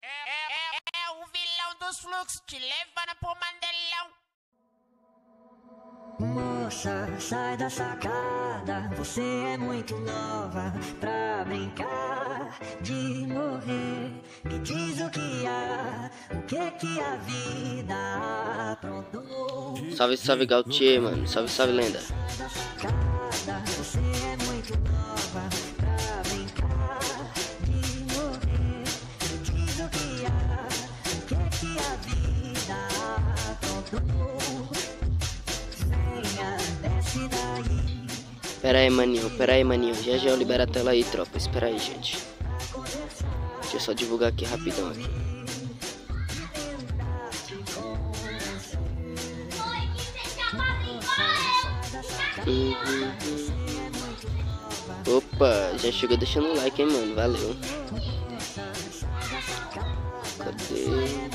É o vilão dos fluxos te levando pro Mandelão. Moça, sai da sacada, você é muito nova pra brincar de morrer. Me diz o que a vida aprontou. Salve, salve Gautier, mano. Salve, salve lenda. Sai da sacada, você é muito nova pra brincar de morrer. Me diz o que a vida aprontou. Pera aí, maninho. Já eu libero a tela aí, tropa. Espera aí, gente. Deixa eu só divulgar aqui rapidão aqui. Opa, já chegou deixando o like, hein, mano. Valeu. Cadê?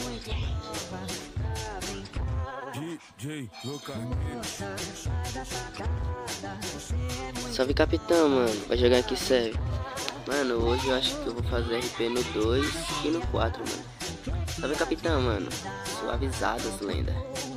Salve, capitão, mano. Vai jogar aqui, serve. Mano, hoje eu acho que eu vou fazer RP no 2 e no 4, mano. Salve, capitão, mano. Suavizadas, lenda.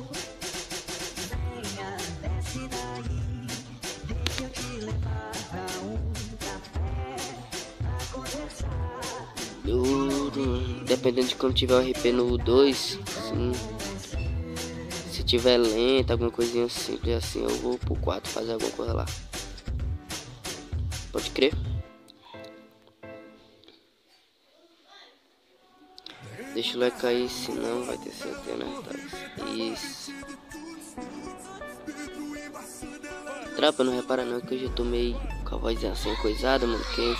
Dependendo de como tiver o RP no 2, sim. Se tiver lento, alguma coisinha simples assim, eu vou pro 4 fazer alguma coisa lá. Pode crer? Deixa o like aí, senão vai ter certeza, né? Isso. Trapa, não repara não que eu já tô meio com a voz assim coisada, mano. Que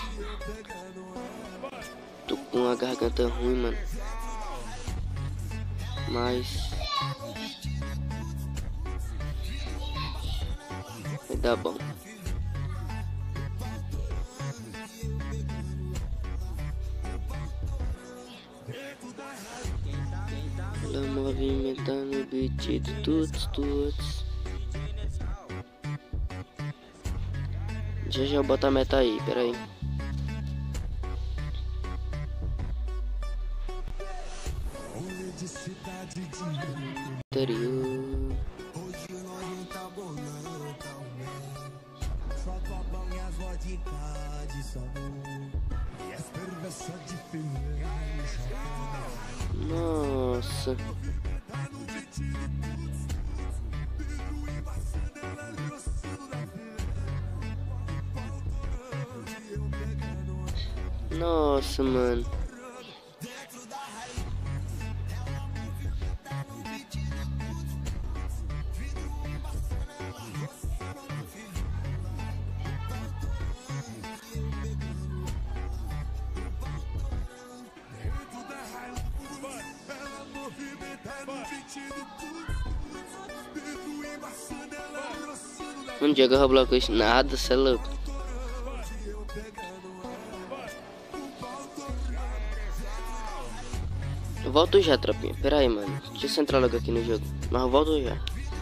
tô com uma garganta ruim, mano. Mas vai dar bom. Ela movimentando o beat de tuts. Já eu boto a meta aí, pera aí. Interior. Nossa. Nossa, mano. Um dia eu Roblox nada, cê é louco. Eu volto já, tropinha. Pera aí, mano. Deixa eu entrar logo aqui no jogo. Mas eu volto já.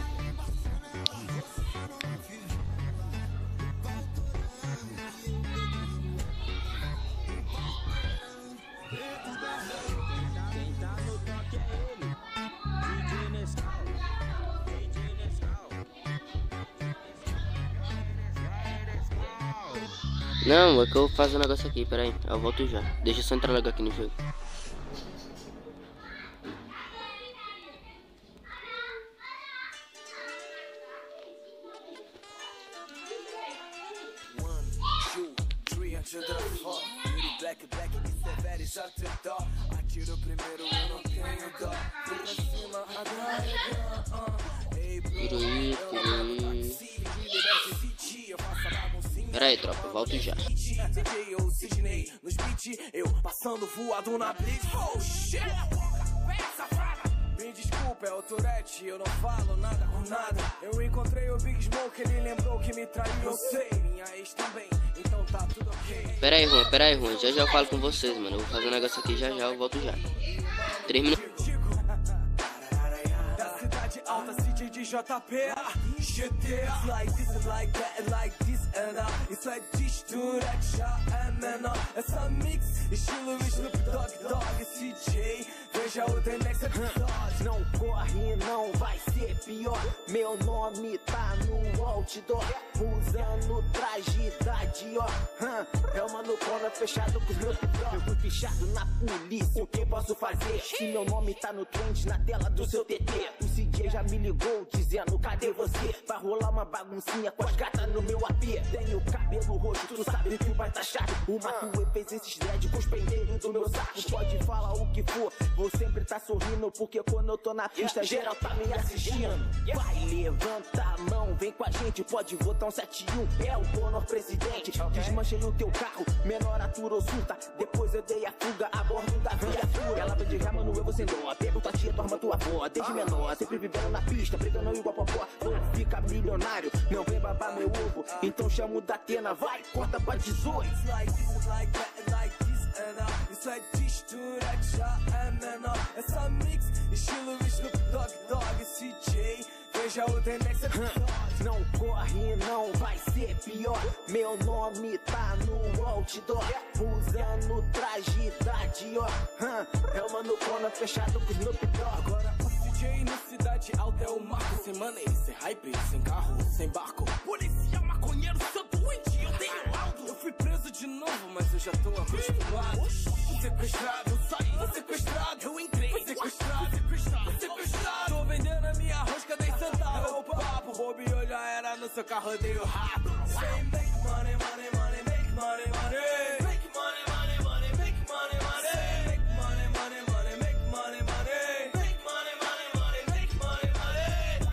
Não, é que eu vou fazer um negócio aqui, pera aí. Eu volto já. Deixa eu só entrar logo aqui no jogo. Atiro primeiro, eu não tenho dó. Pra cima, agora. Pera aí, tropa, eu volto já. Eu passando voado na blitz. Oh shit! Me desculpa, é o Tourette, eu não falo nada com nada. Eu encontrei o Big Smoke, ele lembrou que me traiu. Eu sei, minha ex também, então tá tudo ok. Pera aí, Juan, já eu falo com vocês, mano. Eu vou fazer um negócio aqui, já eu volto já. 3 minutos. Da cidade alta, CJ de JP. GTA. Like this and like that and like this and that. Isso é mistura que já é menor. Essa mix, estilo Snoop Dogg, CJ. Veja o The Next episode. Não corre, não vai ser pior. Meu nome tá no outdoor. Usando traje da Dior. É o mano Cona fechado com Snoop Dogg. Eu fui fichado na polícia, o que posso fazer? Se meu nome tá no trend, na tela do seu TT. O CJ já me ligou dizendo, cadê você? Vai rolar uma baguncinha com as gatas no meu AP. Tenho cabelo roxo, tu sabe que vai tá chato. O Matuê fez esses dread com os pendeiros do meu saco. Pode falar o que for, vou sempre tá sorrindo. Porque quando eu tô na pista, geral tá me assistindo. Vai, levanta a mão, vem com a gente. Pode votar um 71, é o Conor presidente. Desmanchem o teu carro, menor atura ou surta. Depois eu dei a fuga a bordo da viatura. Ela vem de ré, mano, eu vou sem dó. Pego tua tia, tua irmã, tua avó. Desde menor, sempre vivendo na pista, brigando igual popó. Vou ficar milionário, não vem babar meu ovo. Então chamo da Atena, vai, corta pra 18. Like this, like that, like this and that. Isso é mistura que já é menor. Essa mix, estilo Snoop Dogg, CJ. Veja o The Next episode. Não corre, não vai ser pior. Meu nome tá no outdoor. Usando traje da Dior. É o mano Cona fechado com Snoop Dogg. Agora o CJ na cidade alta é o Marco. Sem maneiro, sem hype, sem carro, sem barco. Polícia, maconheiro, seu doente, eu tenho laudo. Eu fui preso de novo, mas eu já tô acostumado. Fui sequestrado, eu saí, fui sequestrado. Eu entrei, fui sequestrado, fui sequestrado. Tô vendendo a minha rosca, dei centavo. É o papo, bobeou, já era no seu carro, eu dei o rato. Say make money, money, money, make money, money. Make money, money, money, make money, money. Say make money, money, money, make money, money. Make money, money, money, make money, money.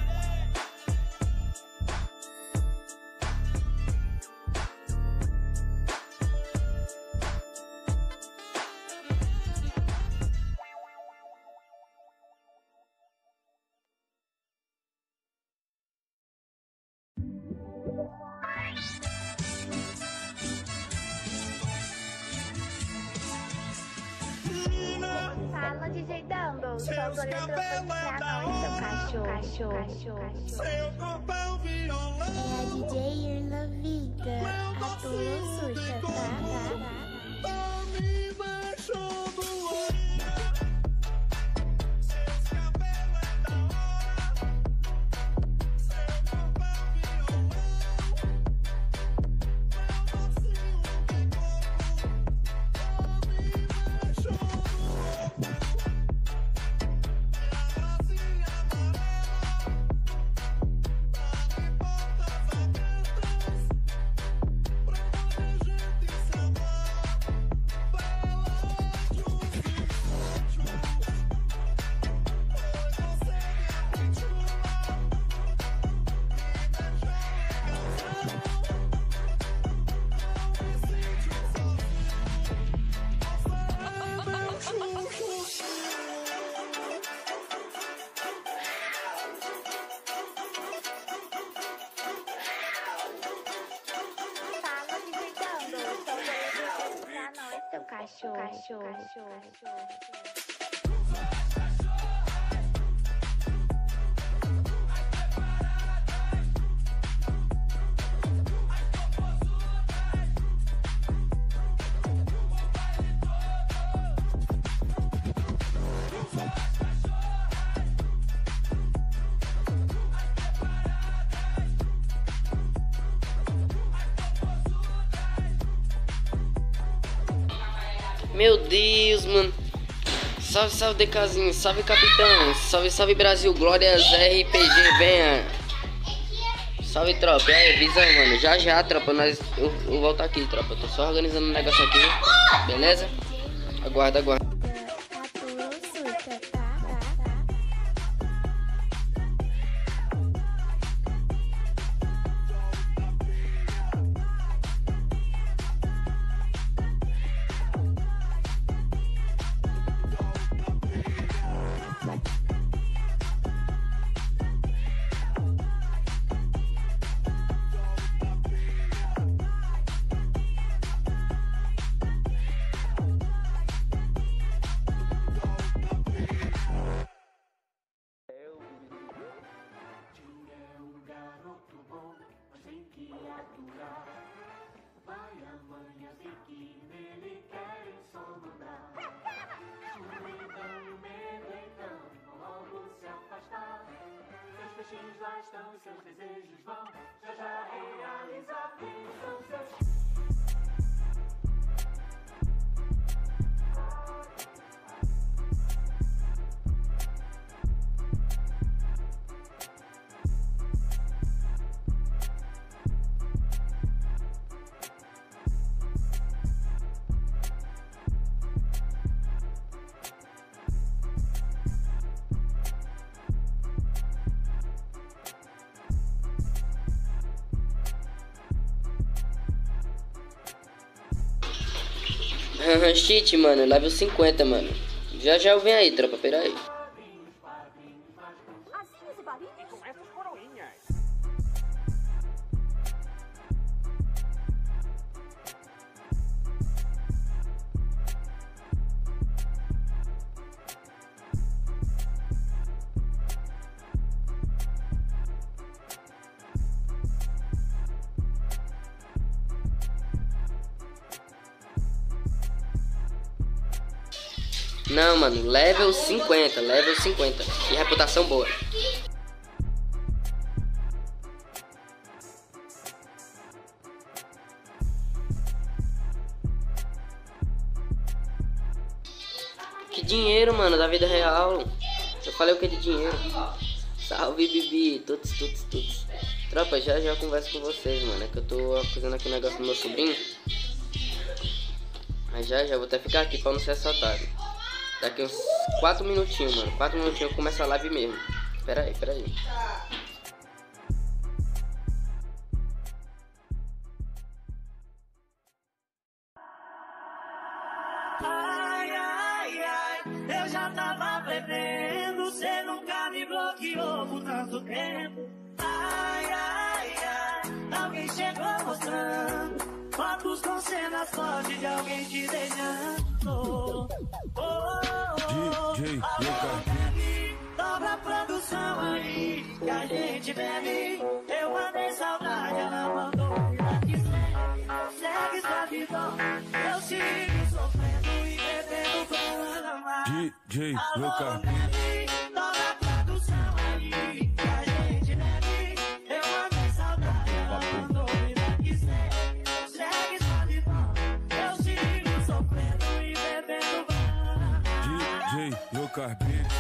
Fala, DJ Dumble. Solta o microfone pra nós, seu cachorro. Seu corpo é o violão. É a DJ Irla Vida. A tua surta, tá? Tá me deixando louca. Seus cabelos é da hora. Seu corpo é o violão. Meu docinho de coco. Tá me deixando louca. Minha gracinha amarela. Tá de portas abertas. Pra onde a gente se amar. Bela de um sítio. Pois você é muito chula. Me deixa legalzão. Não me sinto sozinho. Você é meu chuchu. Fala, DJ Dumble. Solta o microfone pra nós, seu cachorro. Meu Deus, mano. Salve, salve, DKzinho. Salve, capitão. Salve, salve, Brasil. Glórias RPG, venha. Salve, tropa. E aí, visão, mano. Já, tropa. Eu volto aqui, tropa. Tô só organizando um negócio aqui. Beleza? Aguarda. A tua surta, tá? lá estão os seus desejos vão já já realizar. São seus. Cheat, mano, level 50, mano. Já já eu venho aí, tropa, peraí. Não, mano, level 50, level 50. Que reputação boa. Que dinheiro, mano, da vida real. Eu falei o que de dinheiro? Salve, Bibi, tuts. Tropa, já eu converso com vocês, mano. É que eu tô fazendo aqui um negócio do meu sobrinho. Mas já vou até ficar aqui pra não ser assaltado. Daqui uns 4 minutinhos, mano. 4 minutinhos eu começo a live mesmo. Pera aí. Ai, eu já tava prevendo. Cê nunca me bloqueou por tanto tempo. Ai, alguém chegou mostrando fotos com cenas fortes de alguém te beijando. DJ dobra a produção aí que a gente bebe. Eu mandei saudade, ela mandou que segue sua vida. Eu sigo sofrendo e bebendo pra amar. DJ Luca, dobra a produção aí que a gente bebe. Eu mandei saudade, ela mandou que segue sua vida. Eu sigo sofrendo e bebendo pra amar. DJ Luca.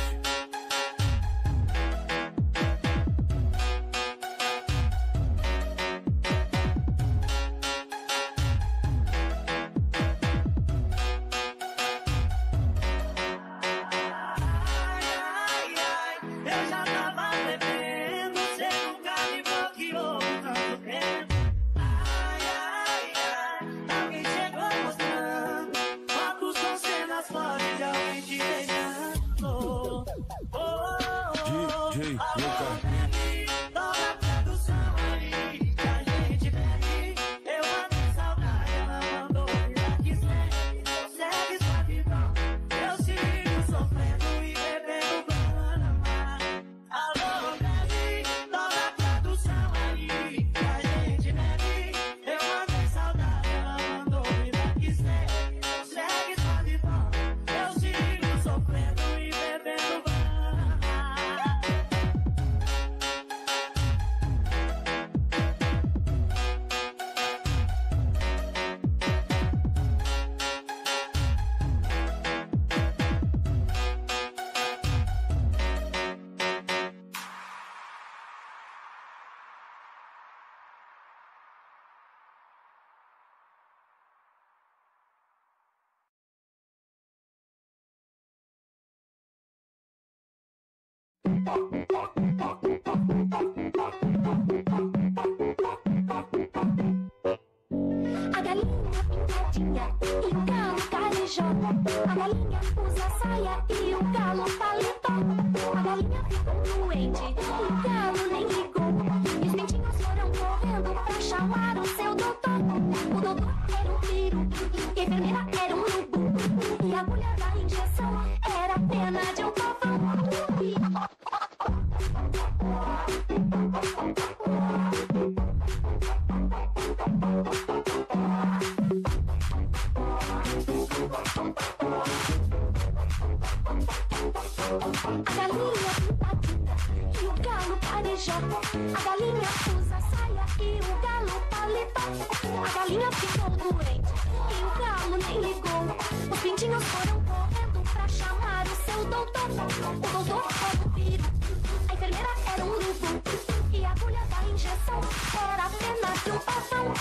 A galinha pintadinha e o galo carijó. A galinha usa saia e o galo paletó. A galinha ficou doente e o galo nem ligou. E os pintinhos foram correndo pra chamar o seu doutor. O doutor era um peru e a enfermeira era um urubu. E a agulha da injeção era a pena de um pavão. A galinha pintadinha e o galo parejou. carijó. A galinha usa saia e o galo paletó. A galinha ficou doente e o galo nem ligou. Os pintinhos foram correndo pra chamar o seu doutor. O doutor era um peru, a enfermeira era um urubu, e a agulha da injeção era apenas de um pavão.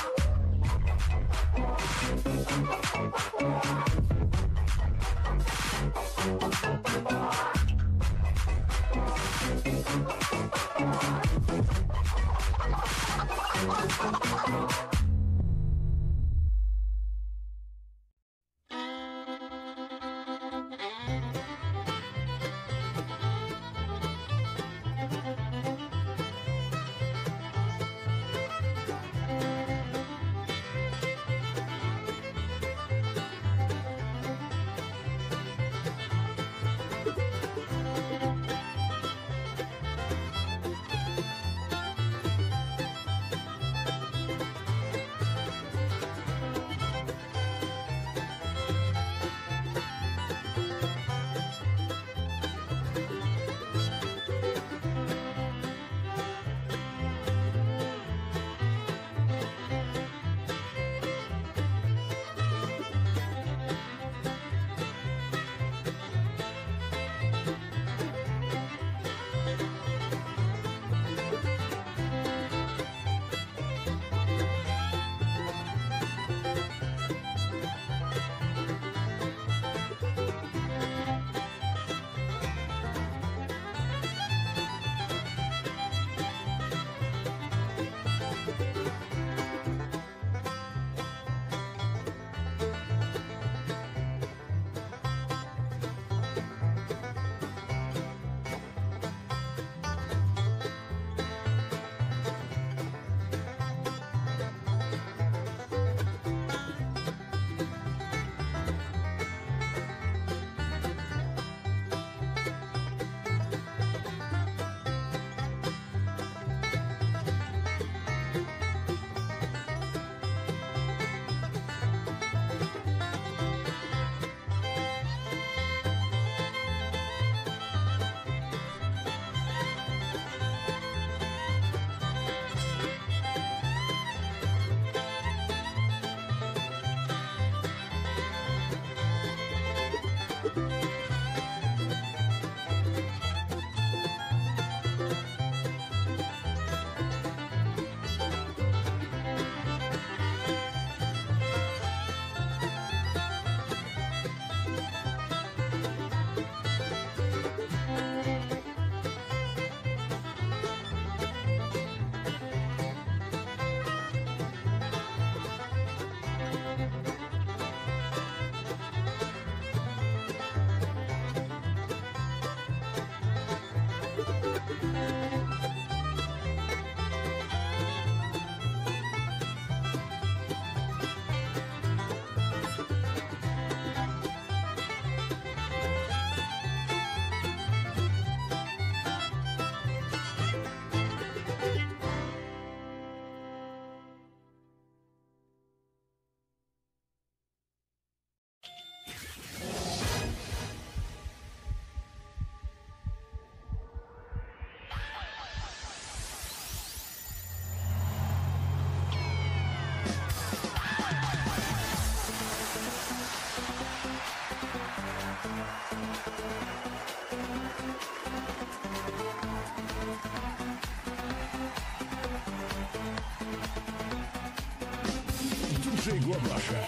Chegou a baixa.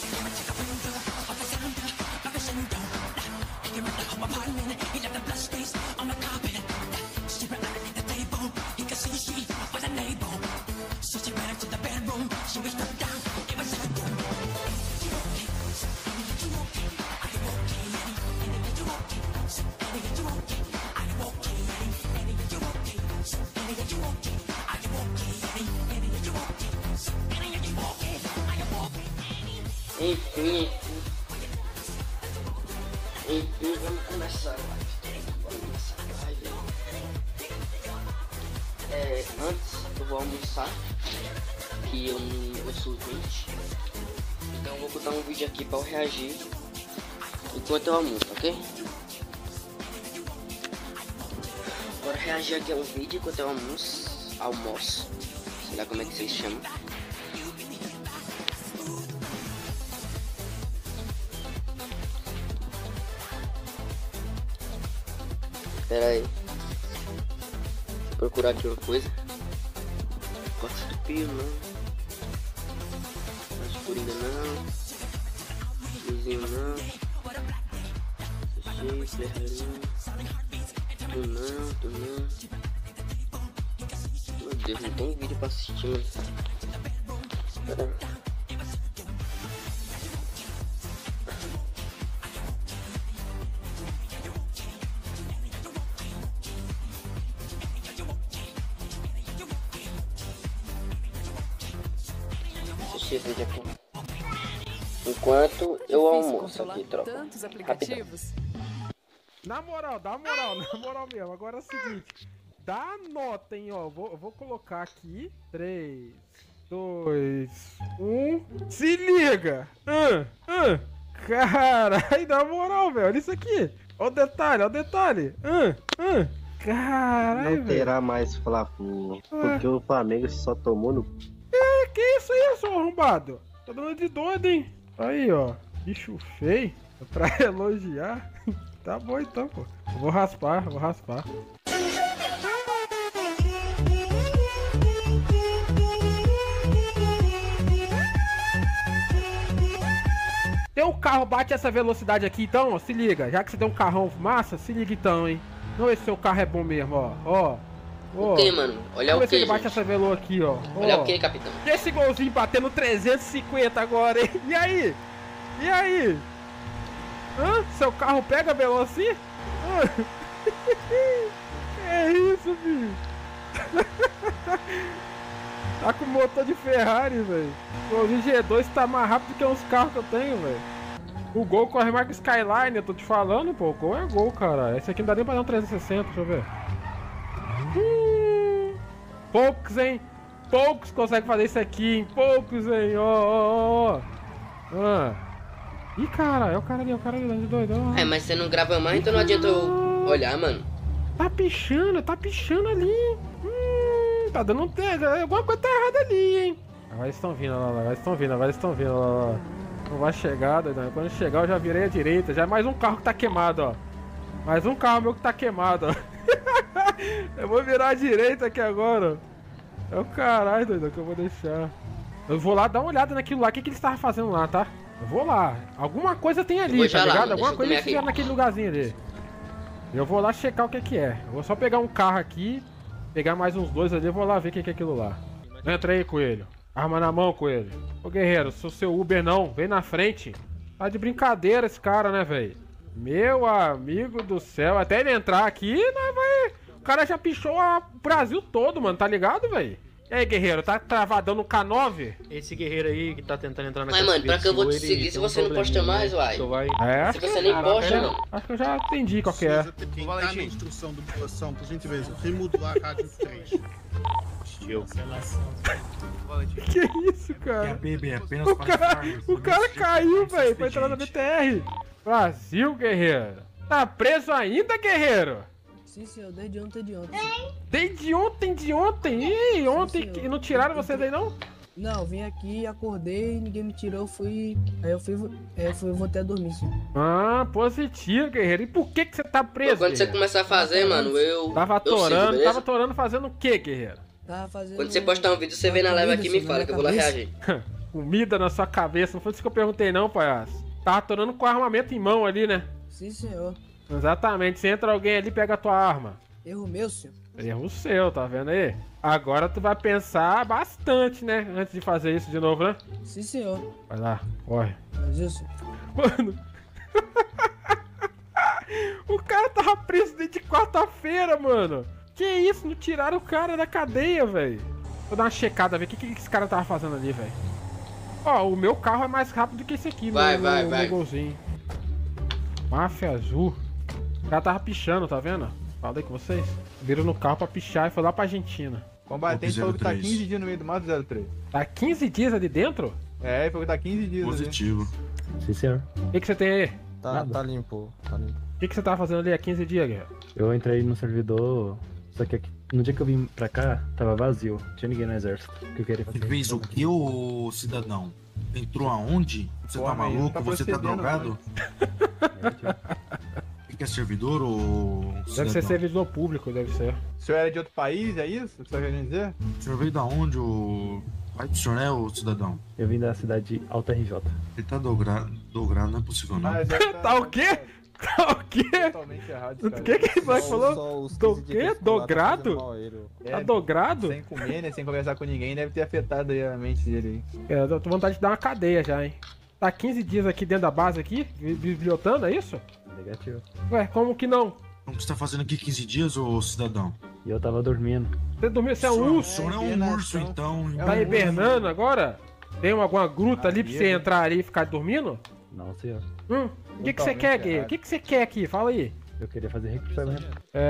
Enfim, vamos começar a live. Antes eu vou almoçar, que eu sou 20. Então eu vou botar um vídeo aqui para eu reagir enquanto eu almoço, ok? Bora reagir aqui a um vídeo enquanto eu almoço. Sei lá como é que vocês chamam. Pera aí. Vou procurar aqui uma coisa. Corte do pio, não. Aspirina não. Luzinho não. Sushi, ferreirinho. Tu não. Meu Deus, não tem vídeo pra assistir, mano. Pera. Assistir esse vídeo aqui. Enquanto eu almoço aqui, troca. Tantos aplicativos. Na moral mesmo. Agora é o seguinte. Dá nota, hein, ó. Vou colocar aqui. 3, 2, 1. Se liga! Caralho, na moral, velho. Olha isso aqui. Olha o detalhe. Caralho, Não terá mais Fla-Flu, porque o Flamengo só tomou no... Que isso aí, seu arrombado? Tá dando de doido, hein? Aí, ó. Bicho feio. Pra elogiar. Tá bom então, pô. Eu vou raspar. Teu carro bate essa velocidade aqui então, ó. Se liga. Já que você tem um carrão massa, se liga então, hein. Vamos ver se seu carro é bom mesmo, ó. O que, mano? Olha o que, se ele bate essa velo aqui, ó. Olha o que, capitão? E esse golzinho batendo 350 agora, hein? E aí? Seu carro pega velo assim? Que isso, filho? Tá com motor de Ferrari, velho. O G2 tá mais rápido que uns carros que eu tenho, velho. O Gol corre mais que o Skyline, eu tô te falando, pô. O Gol é Gol, cara. Esse aqui não dá nem pra dar um 360, deixa eu ver. Poucos, hein? Poucos conseguem fazer isso aqui, hein? Poucos, hein? Ó. Ih, cara, é o cara ali, tá de doido. É, mas você não grava mais, então não adianta eu olhar, mano. Tá pichando ali. Tá dando alguma coisa tá errada ali, hein? Agora eles estão vindo, lá. Não vai chegar, doidão. Quando chegar eu já virei à direita. Já é mais um carro que tá queimado, ó. Mais um carro meu que tá queimado, ó. Eu vou virar à direita aqui agora. É o caralho, doidão, que eu vou deixar. Eu vou lá dar uma olhada naquilo lá. O que eles estavam fazendo lá, tá? Eu vou lá. Alguma coisa tem ali, tá ligado? Alguma coisa eles fizeram naquele lugarzinho ali. Eu vou lá checar o que é. Eu vou só pegar um carro aqui. Pegar mais uns dois ali. Eu vou lá ver o que é aquilo lá. Entra aí, coelho. Arma na mão, coelho. Ô, guerreiro, sou seu Uber não. Vem na frente. Tá de brincadeira esse cara, né, velho? Meu amigo do céu. Até ele entrar aqui, né, vai... O cara já pichou o Brasil todo, mano. Tá ligado, velho? E aí, guerreiro, tá travadão no K9? Esse guerreiro aí que tá tentando entrar na Mas, mano, pra que eu vou te seguir se você não posta mais, uai? Se você nem posta, mano. Acho que eu já entendi qual que é. Tem tá na instrução de doação, por gentileza, remodular a rádio 3. Que isso, cara? O cara caiu, velho, pra entrar na BTR. Brasil, guerreiro. Tá preso ainda, guerreiro? Sim, senhor, desde ontem. Desde ontem? Ih, ontem que não tiraram você daí, não? Não, vim aqui, acordei, ninguém me tirou, fui... Aí eu fui, voltei a dormir, senhor. Ah, positivo, guerreiro. E por que você tá preso, quando você começar a fazer, mano, eu... Tava atorando fazendo o que, guerreiro? Tava fazendo... Quando você postar um vídeo, você vem na live aqui e me fala, que eu vou lá reagir. Comida na sua cabeça, não foi isso que eu perguntei não, palhaço. Tava atorando com armamento em mão ali, né? Sim, senhor. Exatamente, se entra alguém ali, pega a tua arma. Erro meu, senhor. Erro seu, tá vendo aí? Agora tu vai pensar bastante, né? Antes de fazer isso de novo, né? Sim, senhor. Vai lá, corre. Mas isso. Mano. O cara tava preso desde quarta-feira, mano. Que isso? Não tiraram o cara da cadeia, velho. Vou dar uma checada, ver o que esse cara tava fazendo ali, velho. Ó, o meu carro é mais rápido que esse aqui, vai. meu golzinho. Máfia azul. O cara tava pichando, tá vendo? Falei com vocês. Viram no carro pra pichar e foi lá pra Argentina. Combatente falou que tá 15 dias no meio do mato 03. Tá 15 dias ali dentro? É, ele falou que tá 15 dias. Positivo. Sim, senhor. O que você tem aí? Tá limpo, tá limpo. O que você tava fazendo ali há 15 dias, guerreiro? Eu entrei no servidor Só que no dia que eu vim pra cá, tava vazio. Não tinha ninguém no exército. Que eu queria fazer. Você fez o que, ô cidadão? Entrou aonde? Você tá maluco? Você tá drogado? O que é servidor ou cidadão? Deve ser servidor público, deve ser. O senhor era de outro país, é isso? O que você tá querendo dizer? O senhor veio da onde, o... Vai do senhor, né, ô cidadão? Eu vim da cidade de Alta RJ. Ele tá drogado, não é possível, não. Tá o quê? Tá o quê? Totalmente errado, O que que ele falou? Do quê? Dogrado? Tá dogrado? Sem comer, né? Sem conversar com ninguém, deve ter afetado aí a mente dele aí. Eu tô com vontade de dar uma cadeia já, hein? Tá 15 dias aqui dentro da base aqui, bibliotando, é isso? Negativo. Ué, como que não? Como que você tá fazendo aqui 15 dias, ô cidadão? E eu tava dormindo. Você dormiu? Você é um urso? O senhor é um urso, então. Tá hibernando agora? Tem alguma gruta ali pra você entrar ali e ficar dormindo? Não, senhor. O que você quer aqui? O que você quer aqui? Fala aí. Eu queria fazer recrutamento.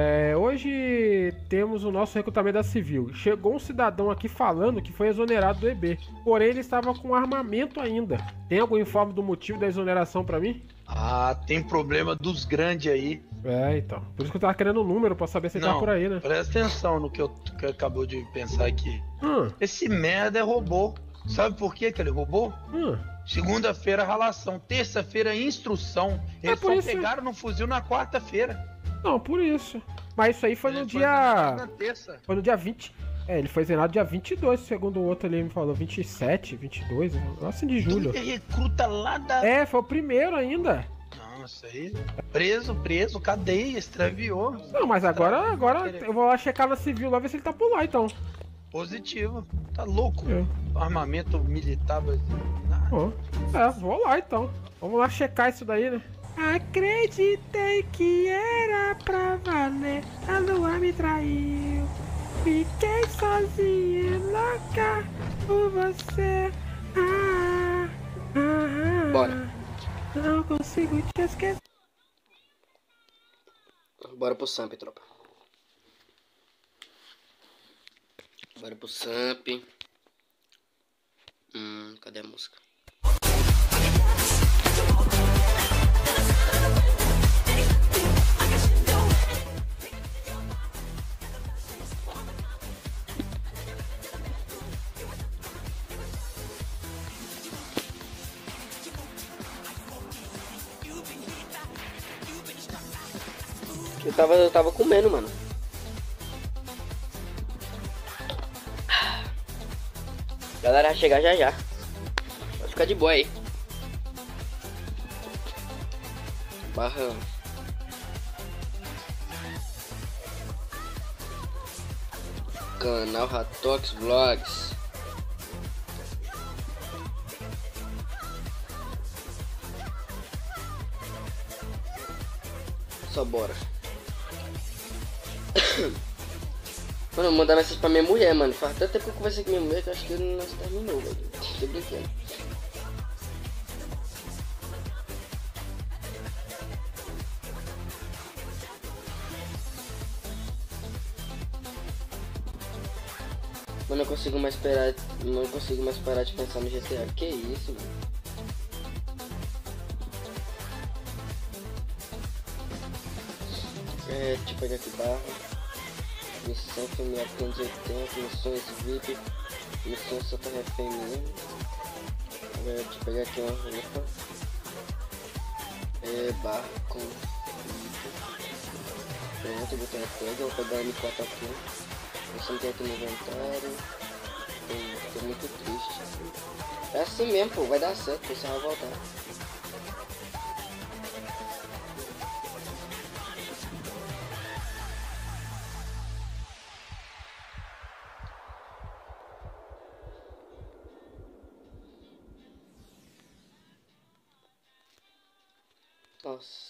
Hoje temos o nosso recrutamento da civil. Chegou um cidadão aqui falando que foi exonerado do EB. Porém, ele estava com armamento ainda. Tem algum informe do motivo da exoneração pra mim? Ah, tem problema dos grandes aí. Então. Por isso que eu tava querendo um número pra saber se ele tá por aí, né? Presta atenção no que eu acabou de pensar aqui. Esse merda é robô. Sabe por que ele roubou? Segunda-feira, ralação. Terça-feira, instrução. Eles só pegaram no fuzil na quarta-feira. Não, por isso. Mas isso aí foi no dia... Foi no dia 20. Ele foi exonerado dia 22, segundo o outro ali me falou. 27, 22, assim de julho. Tu recruta lá da... Foi o primeiro ainda. Nossa, aí... Preso, cadeia, extraviou. Não, mas agora eu vou lá checar na civil lá, ver se ele tá por lá, então. Positivo. Tá louco. Armamento militar brasileiro. Vou lá então. Vamos lá checar isso daí, né? Acreditei que era pra valer. A lua me traiu. Fiquei sozinha, louca por você. Bora. Não consigo te esquecer. Bora pro Samp, tropa. Bora pro Samp. Cadê a música? Eu tava comendo, mano. Galera, vai chegar já. Pode ficar de boa aí. Barra. Canal Ratox Vlogs. Só bora. Mano, eu vou mandar mensagem pra minha mulher, mano. Faz tanto tempo que eu conversei com minha mulher que eu acho que não se terminou, velho. Tô brincando. Mano, não consigo mais parar de pensar no GTA. Que isso, mano? Deixa eu pegar aqui barra. Missão familiar 580, missões VIP, missão Santa Refém mesmo. Deixa eu pegar aqui uma roupa. Barra com pronto, botei a pega, vou pegar o M4 aqui. Missão tem aqui no inventário. Tô muito triste. É assim mesmo, pô, vai dar certo, você vai voltar. Nossa.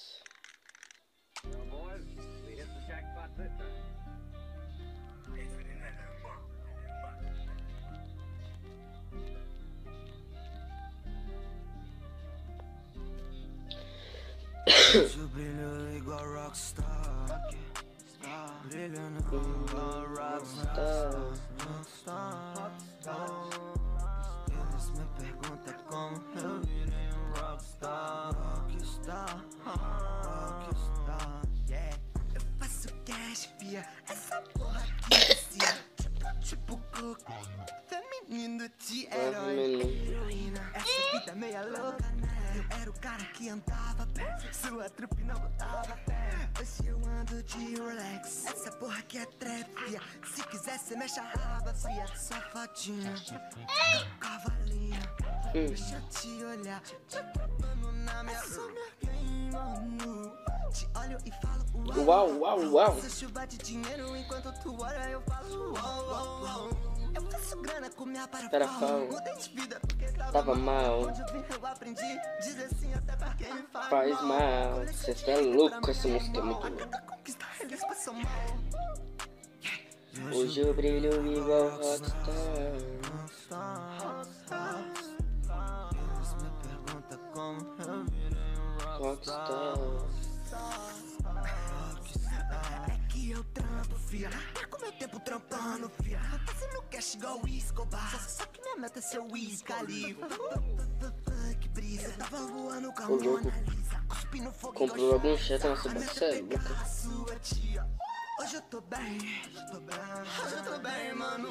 Brilho igual rockstar, brilhando igual rockstar. Eles me perguntam como eu virei rockstar. Rockstar, yeah. Eu faço cash, fia, essa porra Você mexe a raba, fria, safadinha. Cavalinha, deixa eu te olhar. Mano, na minha mano. Te olho e falo Uau, uau, uau. Faço chuva de dinheiro enquanto tu olha, eu falo uau, uau, uau. Eu faço grana com minha para pau. Mudei de vida porque Tava mal. Onde eu vim eu aprendi. Dizer sim até pra quem me Faz mal. Você é louco, essa música é muito louca. Eles passam mal. Hoje eu brilho igual Rockstar. Eles me perguntam como eu virei um Rockstar. É que eu trampo, fia. Perco meu tempo trampando, fia. Fazendo cash igual o Escobar. Só que minha meta é ser o Wiz Khalifa. Que brisa. Tava voando com a Mona Lisa. Cuspindo fogo. Comprou algum chat na sua boca. Hoje eu tô bem, hoje eu tô bem, mano.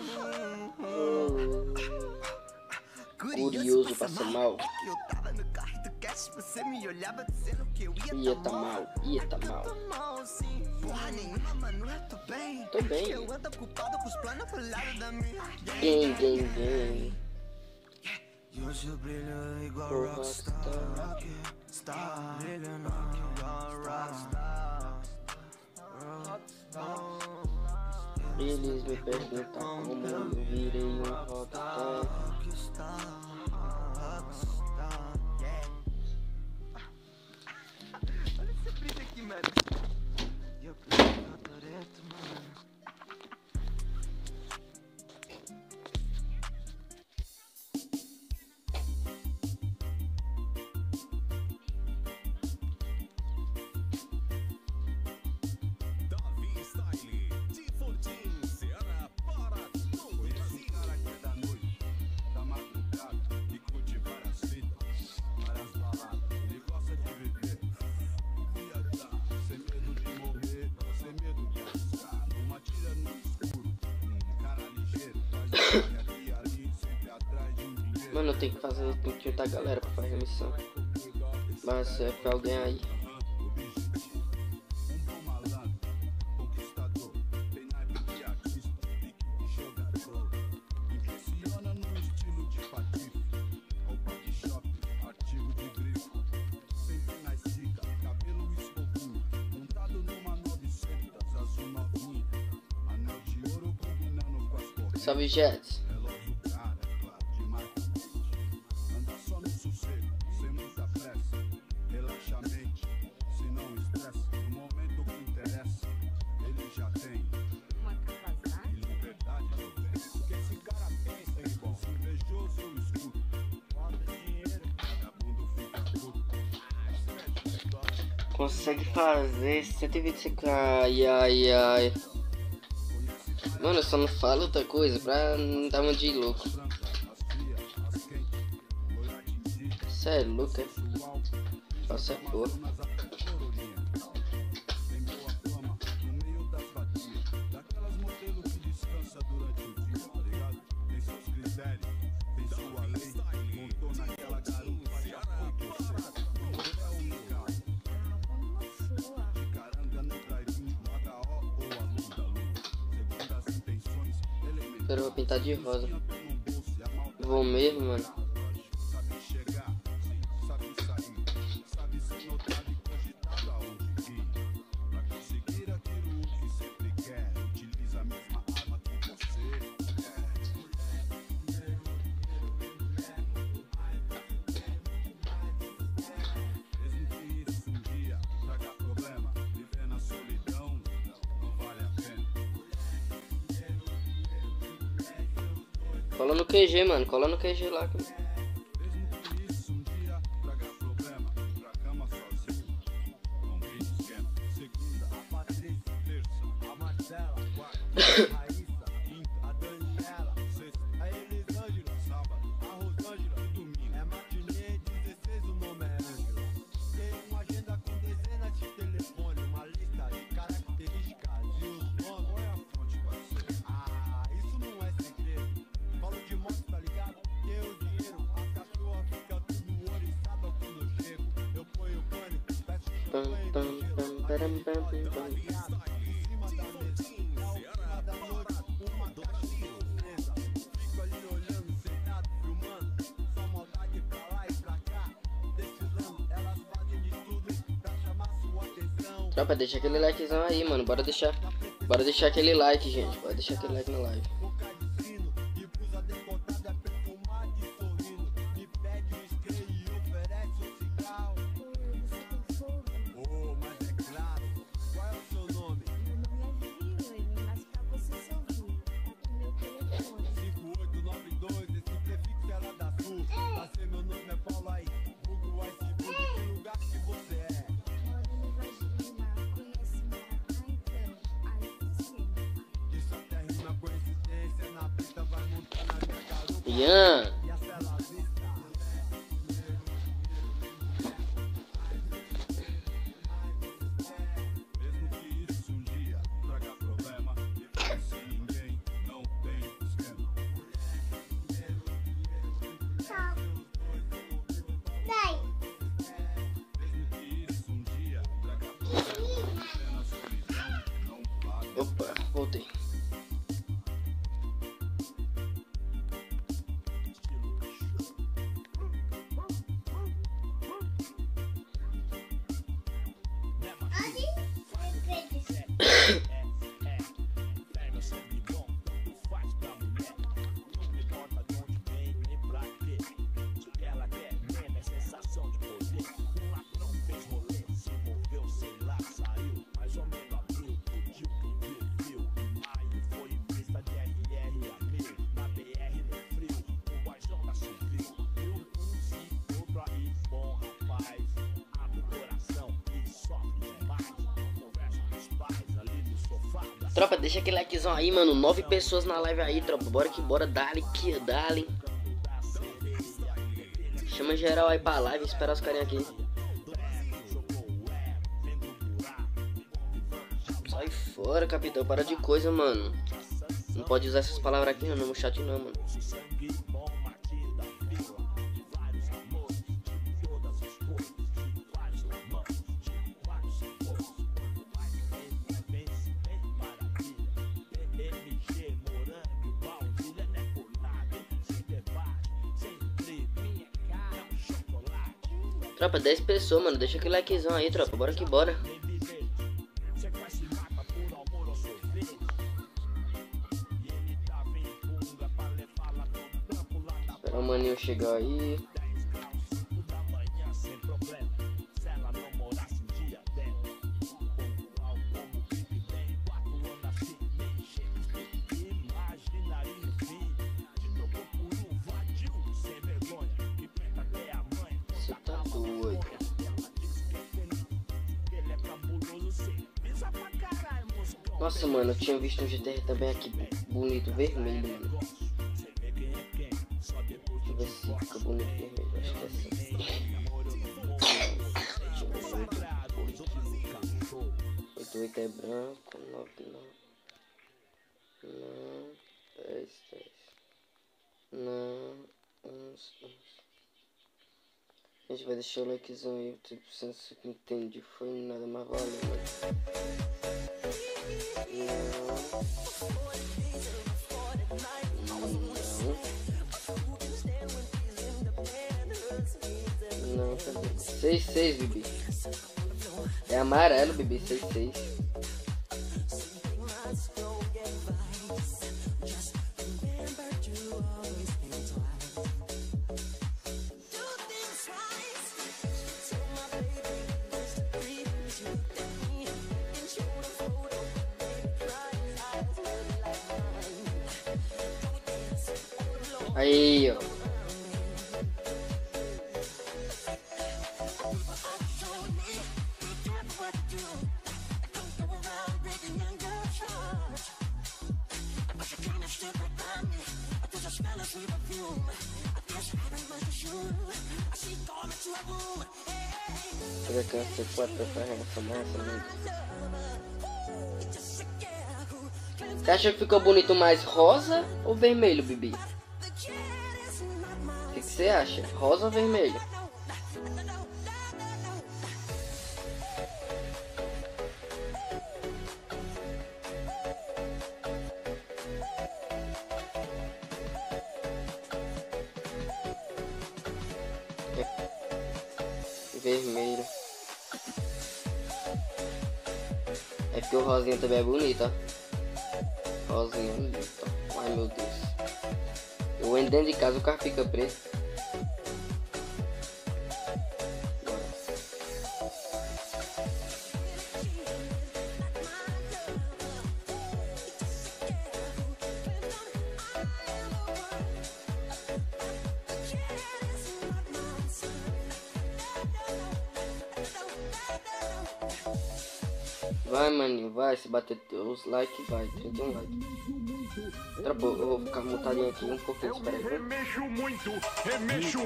Curioso passa mal. Eu tava no carro do cash, você me olhava dizendo que eu ia tá mal, ia tá mal. Porra nenhuma, mano, eu tô bem. Tô bem. Eu ando ocupado com os planos pro lado da minha. Gang. E hoje eu brilho igual Rockstar. Brilhando igual Rockstar. Eles me perguntam como eu virei um rockstar. Olha esse brilho aqui, mano. E eu brilho no Toreto, mano. Mano, eu tenho que fazer um pouquinho da galera pra fazer a missão. Mas é pra alguém aí. Salve, Jets. Consegue fazer 125k, ai. Mano, eu só não falo outra coisa pra não dar uma de louco. Cê é louco, é? Faça a porra. Eu vou pintar de rosa. Vou mesmo, mano. Cola no QG, mano. Cola no QG lá. Tropa, deixa aquele likezão aí, mano. Bora deixar aquele like, gente. Bora deixar aquele like na live. Ian. Opa, voltei. Tropa, deixa aquele likezão aí, mano. 9 pessoas na live aí, tropa. Bora que bora. Dale, que dale. Chama geral aí pra live. Esperar os carinha aqui. Sai fora, capitão. Para de coisa, mano. Não pode usar essas palavras aqui no chat não, mano. Tropa, 10 pessoas, mano. Deixa aquele likezão aí, tropa. Bora que bora. Espera o maninho chegar aí. Nossa, mano, eu tinha visto um GTR também aqui, bonito, vermelho, mano. Deixa eu ver se fica bonito vermelho, acho que é assim. Deixa eu ver, 88 é branco, 9 não, 10, não, 11. A gente vai deixar o likezão aí, tipo, se você entende, foi nada mais valeu, mano. Não, cadê? 6-6, Bibi. É amarelo, Bibi, 6-6. Aí, ó. Deixa eu ver que eu 4 pra carregar essa massa, né? Você acha que ficou bonito mais rosa ou vermelho, Bibi? O que você acha? Rosa ou vermelho? Vermelho. que o rosinha também é bonito, ó. Rosinha é bonito, ó. Ai meu Deus. Eu entro dentro de casa, o carro fica preto. Vai, maninho, vai, se bater os likes, vai, 31 likes. Tropa, eu vou ficar mutadinho aqui um pouquinho, espera aí. Remexo muito, remexo.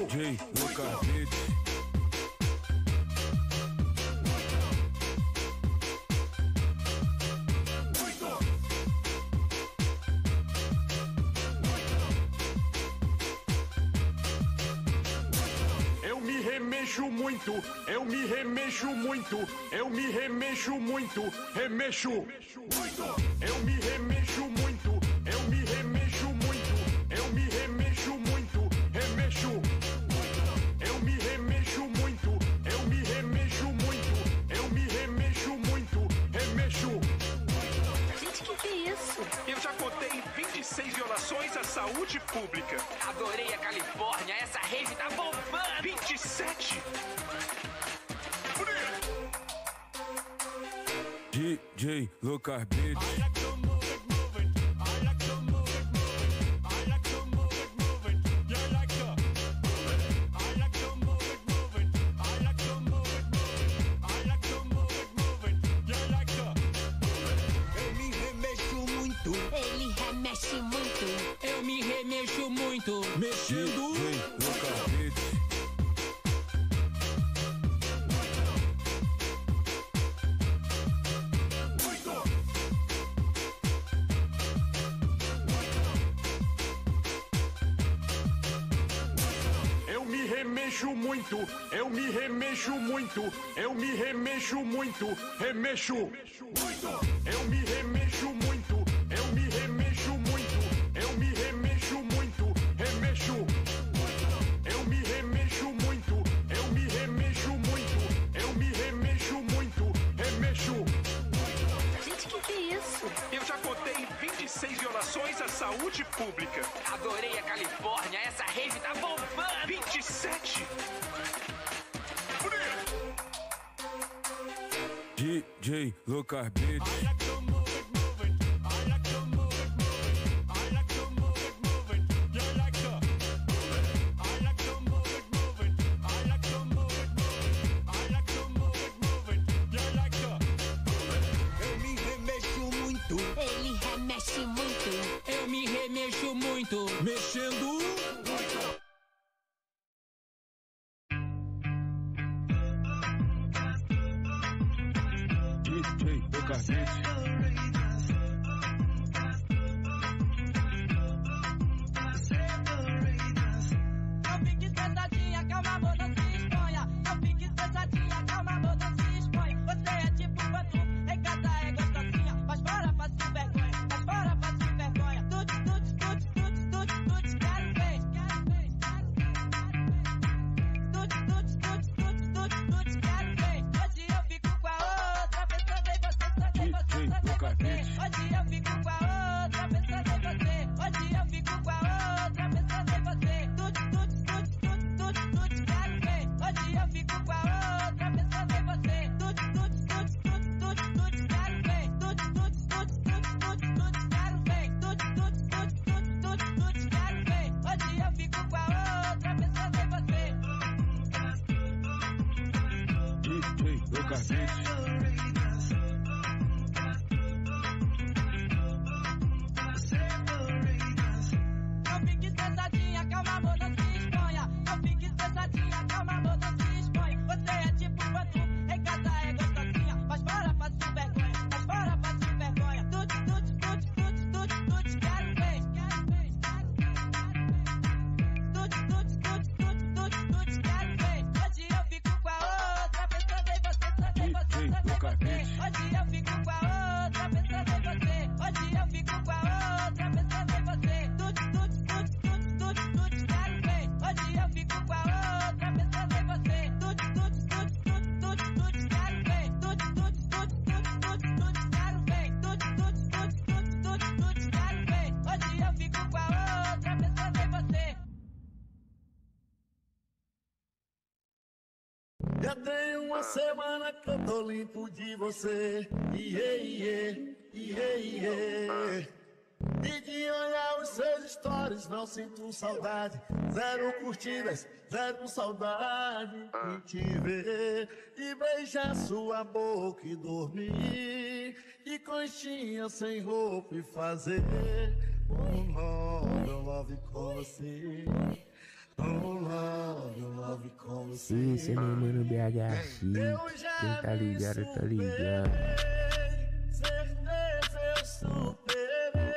Eu me remexo muito, eu me remexo muito, eu me remexo muito, remexo. Eu me remexo muito, eu me remexo muito, eu me remexo muito, remexo. Eu me remexo muito, eu me remexo muito, eu me remexo muito, remexo. Gente, que é isso? Eu já contei 26 violações à saúde pública. Adorei a Califórnia, essa rave tá bombando. 27. DJ Lucas Beats. Ele remexe muito. Eu me remexo muito. Mexendo. Lucas Beats. Eu me remexo muito, eu me remexo muito, eu me remexo muito, remexo. Eu me remexo muito, eu me remexo muito, eu me remexo muito, remexo. Eu me remexo muito, eu me remexo muito, eu me remexo muito, remexo. Gente, que é isso? Eu já contei 26 violações à saúde pública. Adorei a Califórnia, essa rave tá bombando. 27. DJ Lucas Beats. Ele remexe muito. Eu me remexo muito. Mexendo. DJ Lucas Beats. Não fique sentadinha, calma, amor, não se exponha. Não fique sentadinha, calma, amor, não se exponha. Você é tipo quando em casa é gostosinha. Mas fora, faço vergonha. Mas fora, faço vergonha. Tudo, quero ver. Tudo, quero ver. Hoje eu fico com a outra, pensando em você, pensando em você, pensando em você. Hoje eu fico com a outra, pensando em você. Hoje eu fico com a outra, pensando em você. Tudo, quero ver. Hoje eu fico com a outra, pensando em você. Tudo, quero ver. Tudo, quero ver. Tudo, quero ver. Hoje eu fico com a outra, pensando em você. DJ Lucas Beats. Não fique sentadinha, calma, amor, não se exponha. Não fique sentadinha, calma, amor, não se exponha. Você é tipo quando em casa é gostosinha. Mas fora, faço vergonha. Mas fora, faço vergonha. Tudo, quero ver. Tudo, quero ver. Hoje eu fico com a outra, pensando em você, pensando em você, pensando em você. Já tem uma semana que eu tô limpo de você. E de olhar os seus stories não sinto saudade. Zero curtidas, zero saudade de te ver e beijar sua boca e dormir. E conchinha sem roupa e fazer love com você. Love com você. Esse é meu mano BH. Quem tá ligado, tá ligado. Certeza eu superei,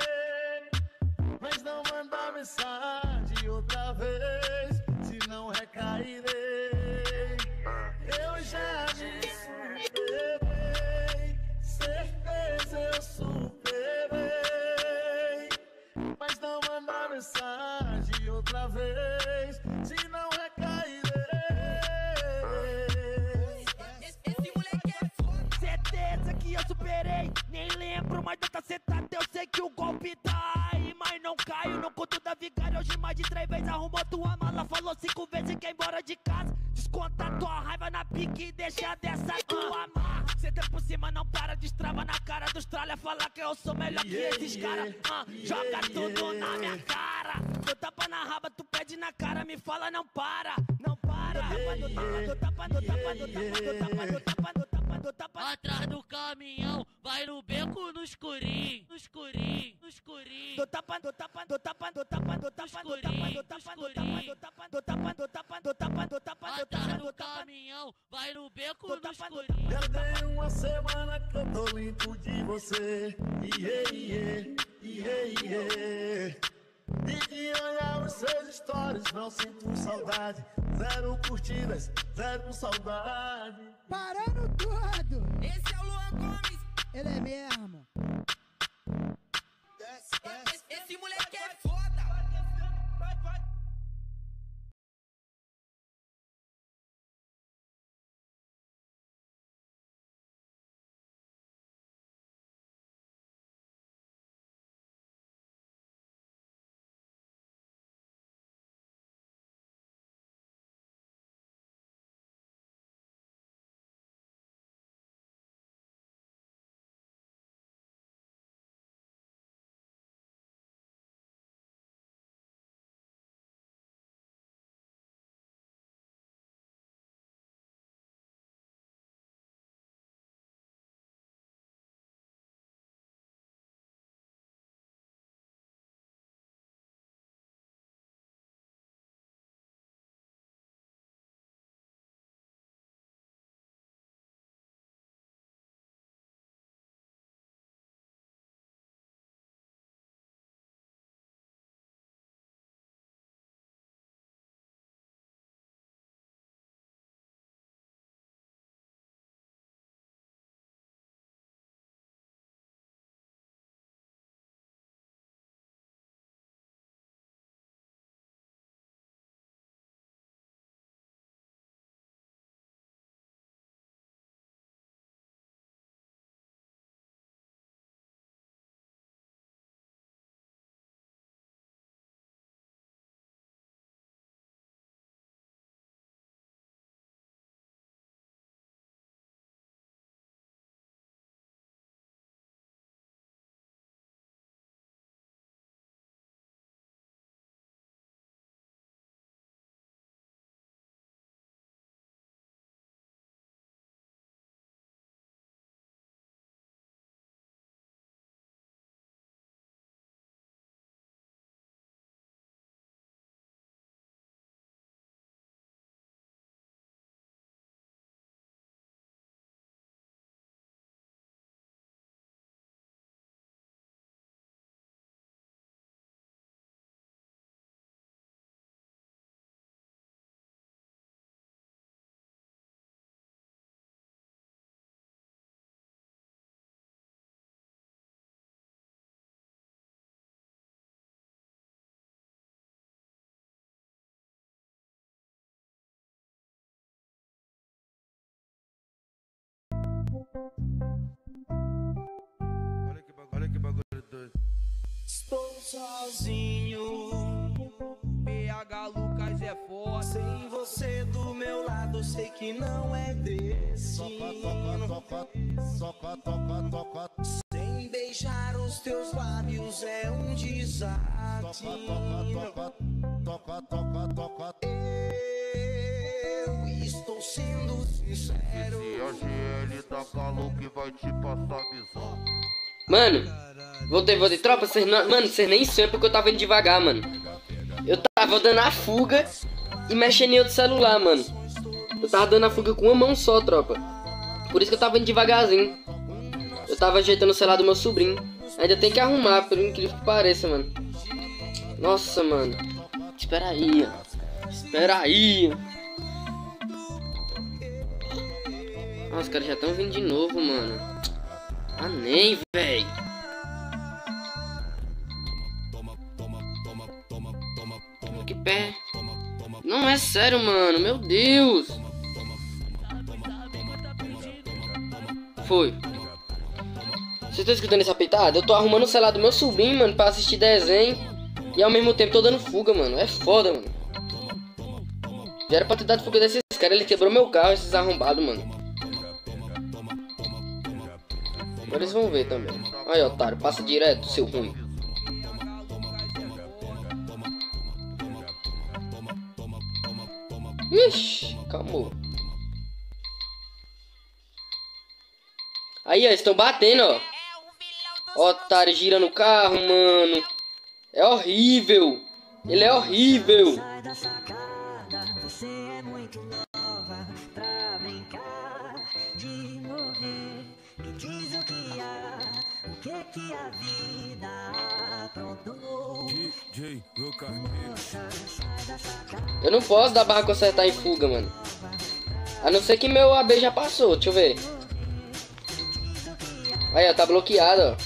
mas não mandar mensagem outra vez, senão recairei. Eu já me superei, certeza eu superei, mas não mandar mensagem outra vez, senão recairei. Esse moleque é foda. Certeza que eu superei, nem lembro, mas tá sentado, eu sei que o golpe tá aí, mas não caio no conto da vigária. Hoje mais de 3 vezes arrumou tua mala, falou 5 vezes que é embora de casa. Desconta tua raiva na pique e deixa dessa tua marra. Senta por cima, não para, destrava na cara dos tralha, fala que eu sou melhor que esses caras. Joga tudo na minha cara. Tu tapa na raba, tu pede na cara, me fala não para, não para. Atrás do caminhão, vai no beco no escurinho, no escurinho, no escurinho. Atrás do caminhão, vai no beco no escurinho. Já tem uma semana que eu tô limpo de você. E de olhar os seus stories não sinto saudade. Zero curtidas, zero saudade. Parando tudo. Esse é o Luan Gomes. Ele é mesmo. Esse moleque é foda. Vai. Olha que bagulho doido. Estou sozinho. PH Lucas é foda. Sem você do meu lado. passado, sei que não é destino. Sem beijar os teus lábios é um desatino. Eu estou sendo sincero. E a GL tá calor que vai te passar visão. Mano, voltei. Tropa, vocês nem sonham porque eu tava indo devagar, mano. Eu tava dando a fuga e mexendo em outro celular, mano. Eu tava dando a fuga com uma mão só, tropa. Por isso que eu tava indo devagarzinho. Eu tava ajeitando o celular do meu sobrinho. Ainda tem que arrumar, por incrível que pareça, mano. Nossa, mano. Espera aí, ó. Espera aí. Ah, os caras já estão vindo de novo, mano. Ah, nem, véi. Que pé. Não é sério, mano. Meu Deus. Foi. Vocês estão escutando essa peitada? Eu tô arrumando o celular do meu sobrinho, mano, pra assistir desenho. E ao mesmo tempo tô dando fuga, mano. É foda, mano. Já era pra ter dado fuga desses caras. Ele quebrou meu carro, esses arrombados, mano. Agora eles vão ver também. Aí, otário, passa direto, seu ruim. Ixi, calma. Aí, ó, eles estão batendo, ó. Otário, girando o carro, mano. É horrível. Ele é horrível. Você é muito nova pra brincar de morrer. Me diz o que há, o que a vida aprontou. DJ Locarbeat. Eu não posso dar barra consertar em fuga, mano. A não ser que meu AB já passou, deixa eu ver. Aí, ó, tá bloqueado, ó.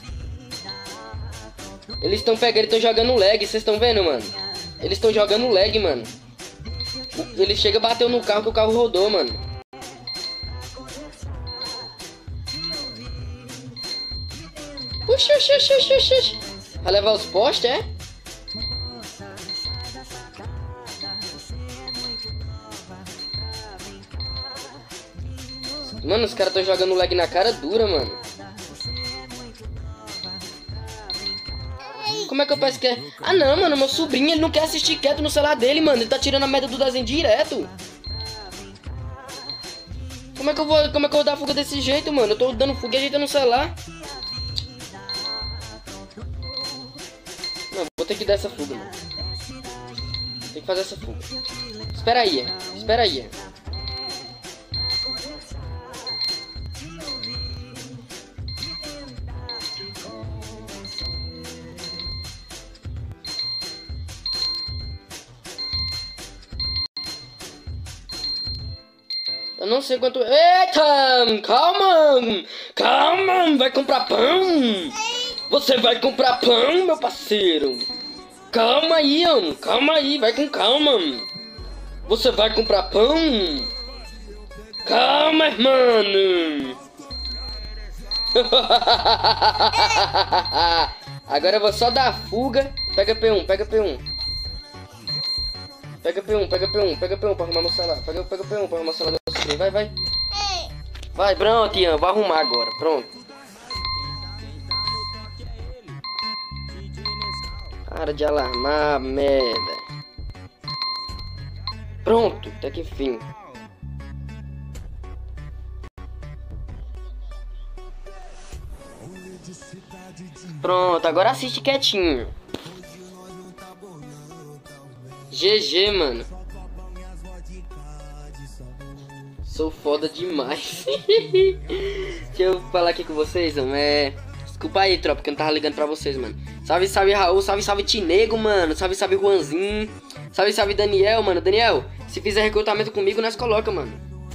Eles estão pegando, eles estão jogando lag, vocês estão vendo, mano? Eles estão jogando lag, mano. Ele chega e bateu no carro que o carro rodou, mano. Puxa. Vai levar os postes, é? Mano, os caras estão jogando lag na cara dura, mano. Como é que eu peço que é? Ah, não, mano, meu sobrinho, ele não quer assistir quieto no celular dele, mano. Ele tá tirando a merda do desenho direto. Como é que eu vou dar fuga desse jeito, mano? Eu tô dando fuga e ajeitando no celular. Não, vou ter que dar essa fuga, mano. Tem que fazer essa fuga. Espera aí. Eu não sei quanto... Eita! Calma! Vai comprar pão? Você vai comprar pão, meu parceiro? Calma aí, vai com calma. Você vai comprar pão? Calma, mano. Agora eu vou só dar a fuga. Pega P1. Pega P1 pra arrumar meu celular. Pega P1 pra arrumar meu celular. Vai. Vai, pronto, Ian. Vou arrumar agora. Pronto. Para de alarmar, merda. Pronto, até que enfim. Pronto, agora assiste quietinho. GG, mano. Sou foda demais. Deixa eu falar aqui com vocês, mano. Desculpa aí, tropa, que eu não tava ligando pra vocês, mano. Salve Raul, salve Tinego, mano. Salve Juanzinho. Salve Daniel, mano. Daniel, se fizer recrutamento comigo, nós coloca, mano.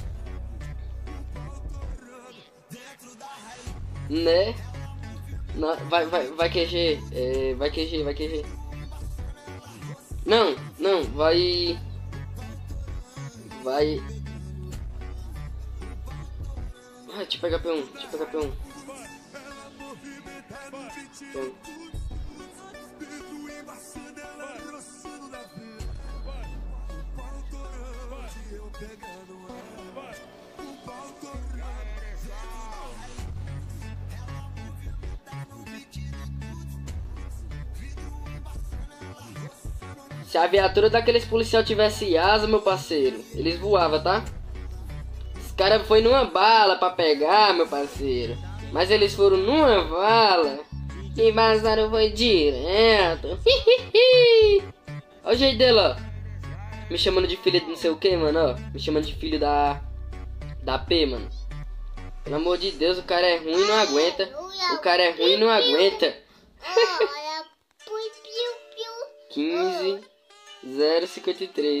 Né? Vai QG. Vai QG. Não, vai. Deixa eu pegar P1. Se a viatura daqueles policial tivesse asa, meu parceiro, eles voavam, tá? Os caras foi numa bala pra pegar, meu parceiro. Mas eles foram numa vala e vazaram foi direto. Olha o jeito dele, ó. Me chamando de filho de não sei o que, mano, ó. Me chamando de filho da P, mano. Pelo amor de Deus, o cara é ruim e não aguenta. O cara é ruim e não aguenta. 15.053.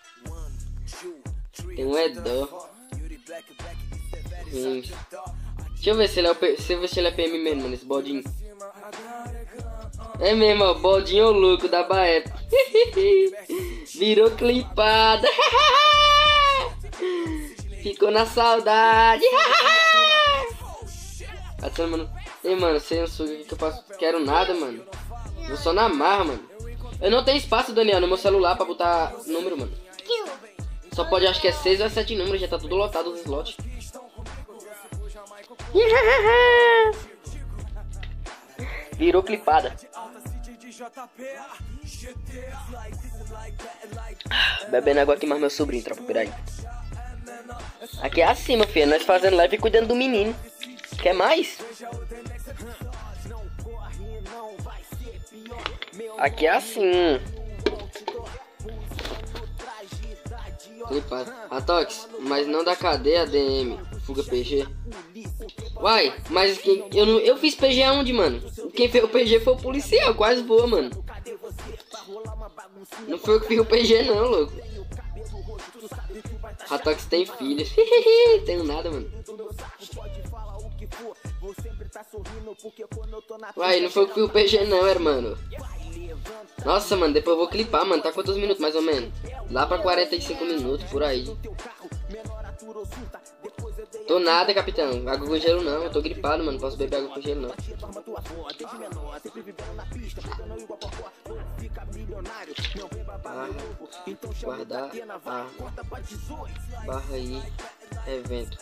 Tem um Edó. Deixa eu ver se ele é PM mesmo, mano, esse baldinho. É mesmo, ó, baldinho louco da Baep. Virou clipada. Ficou na saudade. Mano. Ei, mano, sem o suco aqui que eu faço. Quero nada, mano. Vou só na marra, mano. Eu não tenho espaço, Daniel, no meu celular pra botar número, mano. Só pode, acho que é 6 ou 7 números, já tá tudo lotado os slots. Virou clipada. Bebendo água aqui, mais meu sobrinho, tropa, peraí. Aqui é assim, meu filho, nós fazendo live e cuidando do menino. Quer mais? Aqui é assim. Clipado. Atox, mas não da cadeia DM. Fuga PG. Uai, mas eu fiz PG aonde, mano? Quem fez o PG foi o policial, quase voa, mano. Não foi eu que fiz o PG não, louco. Atox tem filhos. Tenho nada, mano. Uai, não foi eu que fiz o PG não, hermano. Nossa, mano, depois eu vou clipar, mano. Tá quantos minutos, mais ou menos? Lá pra 45 minutos, por aí. Tô nada, capitão. Água com gelo não. Eu tô gripado, mano. Não posso beber água com gelo, não. Guardar a barra aí. Evento.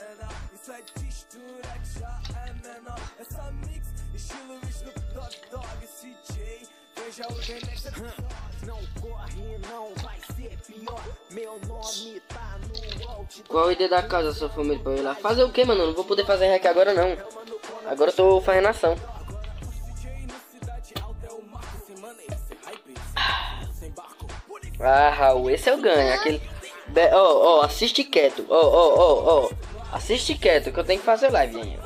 Qual a ideia da casa, sua família, pra eu ir lá? Fazer o que, mano? Eu não vou poder fazer hack agora, não. Agora eu tô fazendo ação. Ah, Raul, esse eu ganho. Aquele... Ó, assiste quieto. Ó. Assiste quieto, que eu tenho que fazer live aí.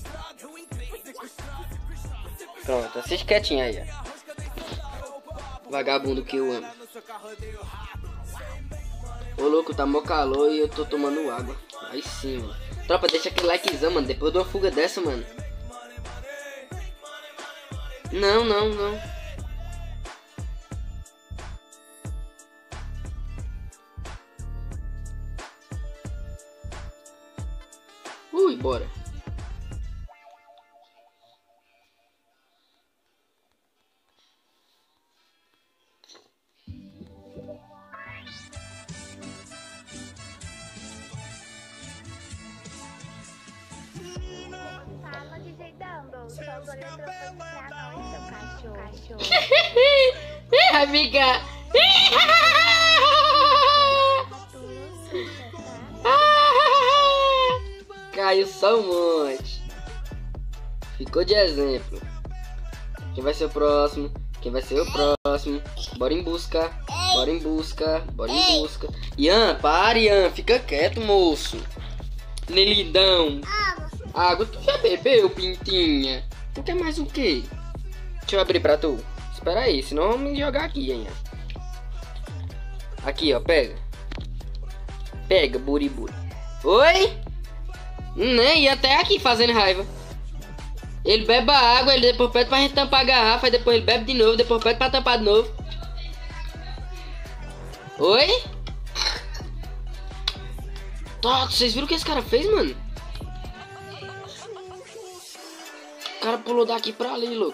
Pronto, assiste quietinho aí, ó. Vagabundo que eu amo. Ô louco, tá mó calor e eu tô tomando água. Aí sim, mano. Tropa, deixa aquele likezão, mano. Depois de uma fuga dessa, mano. Não. Bora. Amiga. Caiu só um monte. Ficou de exemplo. Quem vai ser o próximo? Bora em busca. Ian, para, Ian. Fica quieto, moço. Nelidão. Água, tu já bebeu, pintinha? Tu quer mais o quê? Deixa eu abrir pra tu. Espera aí, senão vamos me jogar aqui, hein? Aqui, ó, pega. Pega, buriburi. Oi? E até aqui fazendo raiva. Ele bebe a água, ele depois pede pra gente tampar a garrafa, e depois ele bebe de novo, depois pede pra tampar de novo. Oi? Vocês viram o que esse cara fez, mano? O cara pulou daqui pra ali, louco.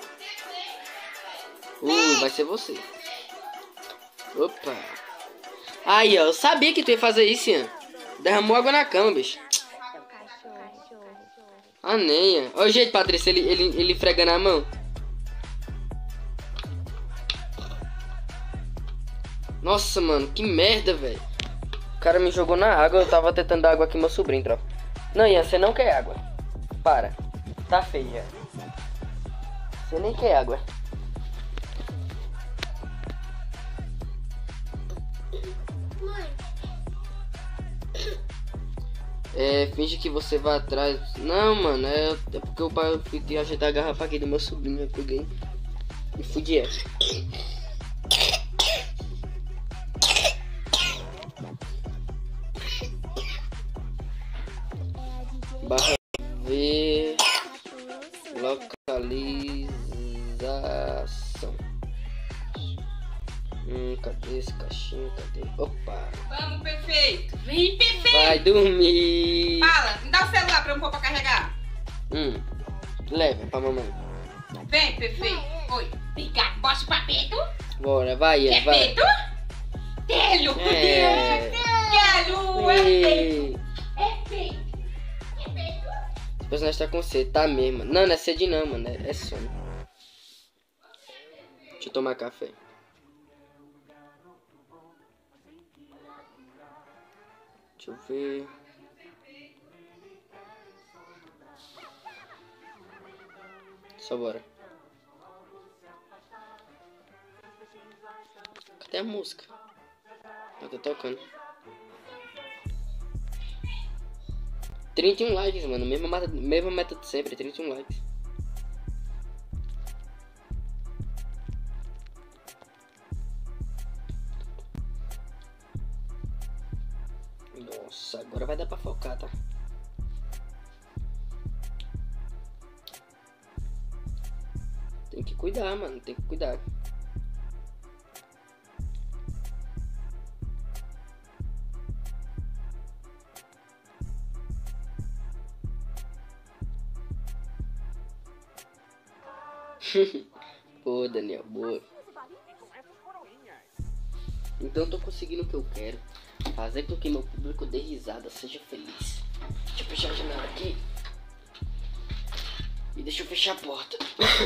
Vai ser você. Opa. Aí, ó, eu sabia que tu ia fazer isso, Ian. Derramou água na cama, bicho. Aneia. Olha o jeito, Patrícia, ele fregando a mão. Nossa, mano, que merda, velho. O cara me jogou na água, eu tava tentando dar água aqui, meu sobrinho, troca. Não, Ian, você não quer água. Para. Tá feio já. Você nem quer água. Finge que você vai atrás. Não, mano, é porque o pai fui ajeitar a garrafa aqui do meu sobrinho. Eu peguei e fui de essa. Barra V. Localização. Cadê esse caixinho? Cadê? Opa! Vamos, perfeito! Vem, perfeito! Vai dormir! Fala, me dá o celular pra eu pôr pra carregar. Leva pra mamãe. Vem, perfeito! Oi, vem cá, bota o papeto. Bora, vai, Ian, vai. Peito? Telho! Telho! É peito! É peito! É peito! O personagem tá com sede, tá mesmo. Não, não é sede não, mano. É sono. Deixa eu tomar café. Deixa eu ver. Só bora. Cadê a música? Eu tô tocando. 31 likes, mano. Mesma meta de sempre, 31 likes. Nossa, agora vai dar pra focar, tá? Tem que cuidar, mano. Tem que cuidar. Boa, Daniel, boa. Então eu tô conseguindo o que eu quero. Fazer com que meu público dê risada, seja feliz. Deixa eu fechar a janela aqui. E deixa eu fechar a porta.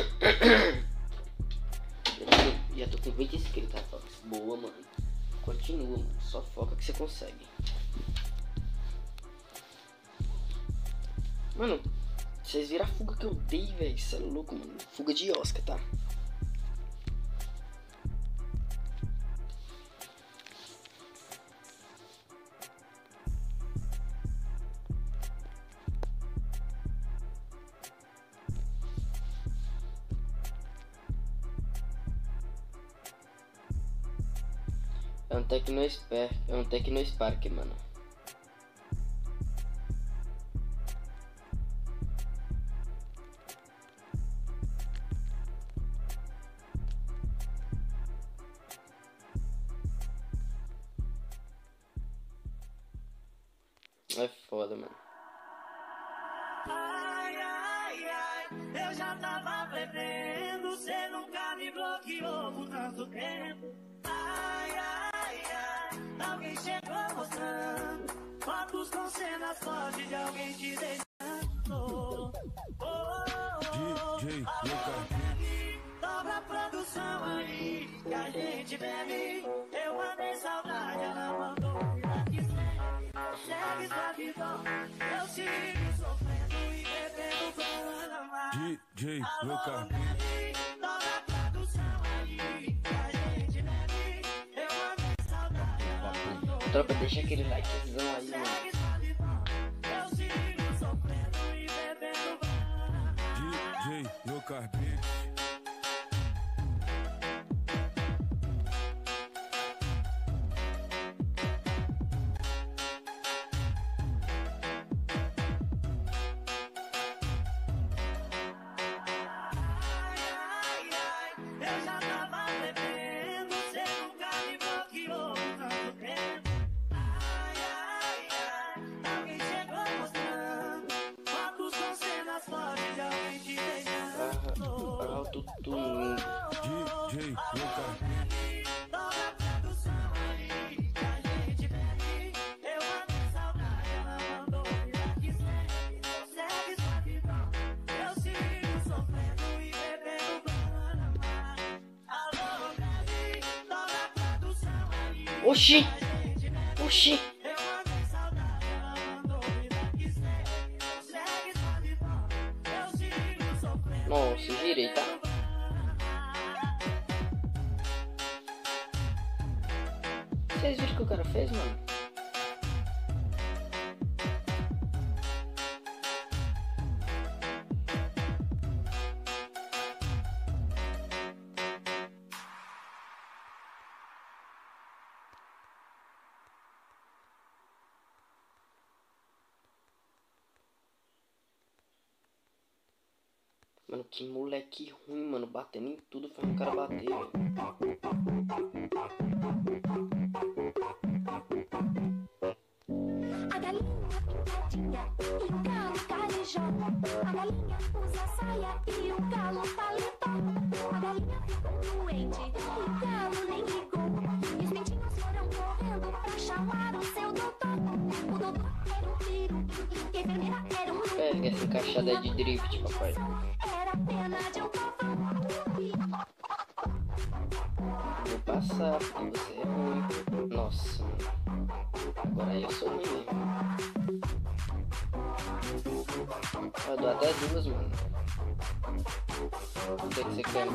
Já tô com 20 inscritos, rapaz. Boa, mano. Continua, mano. Só foca que você consegue. Mano, vocês viram a fuga que eu dei, velho. Isso é louco, mano. Fuga de Oscar, tá? É um Tecno Spark, mano. É foda, mano. Ai, ai, ai, eu já tava prevendo. Cê nunca me bloqueou por tanto tempo. Ai, ai, ai, alguém chegou mostrando fotos com cenas fortes de alguém te deixando. DJ Dobra a produção aí, que a gente bebe. Eu mandei saudade, ela mandou virar que segue sua vida. Eu sigo sofrendo e bebendo banana. DJ Dobra a produção aí, que a gente bebe. Eu mandei saudade, ela mandou. Tropa, deixa aquele likezão aí, mano. Eu sigo sofrendo e bebendo banana. DJ Lucas Beats. Eu já tava bebendo, cê nunca me bloqueou por tanto tempo. Ai, ai, ai, alguém chegou mostrando fotos com cenas fortes de alguém te deixando. Autotune. DJ Lucas Dobra a produção aí, que a gente bebe. Eu mandei saudade. Oxi! Oxi! Nossa, girei, tá? Vocês viram o que o cara fez, mano? Mano, que moleque ruim, mano. Batendo em tudo, fazendo o cara bater, velho. A galinha pintadinha e o galo carijó. A galinha usa saia e o galo paletó. A galinha ficou doente e o galo nem ligou. E os pintinhos foram correndo pra chamar o seu doutor. O doutor era um peru e a enfermeira era um Pega essa encaixada de drift, papai. Era pena de um pavão. Vou passar, porque você é ruim. Nossa, mano. Agora eu sou ruim mesmo. Eu dou até duas, mano. O que você quer?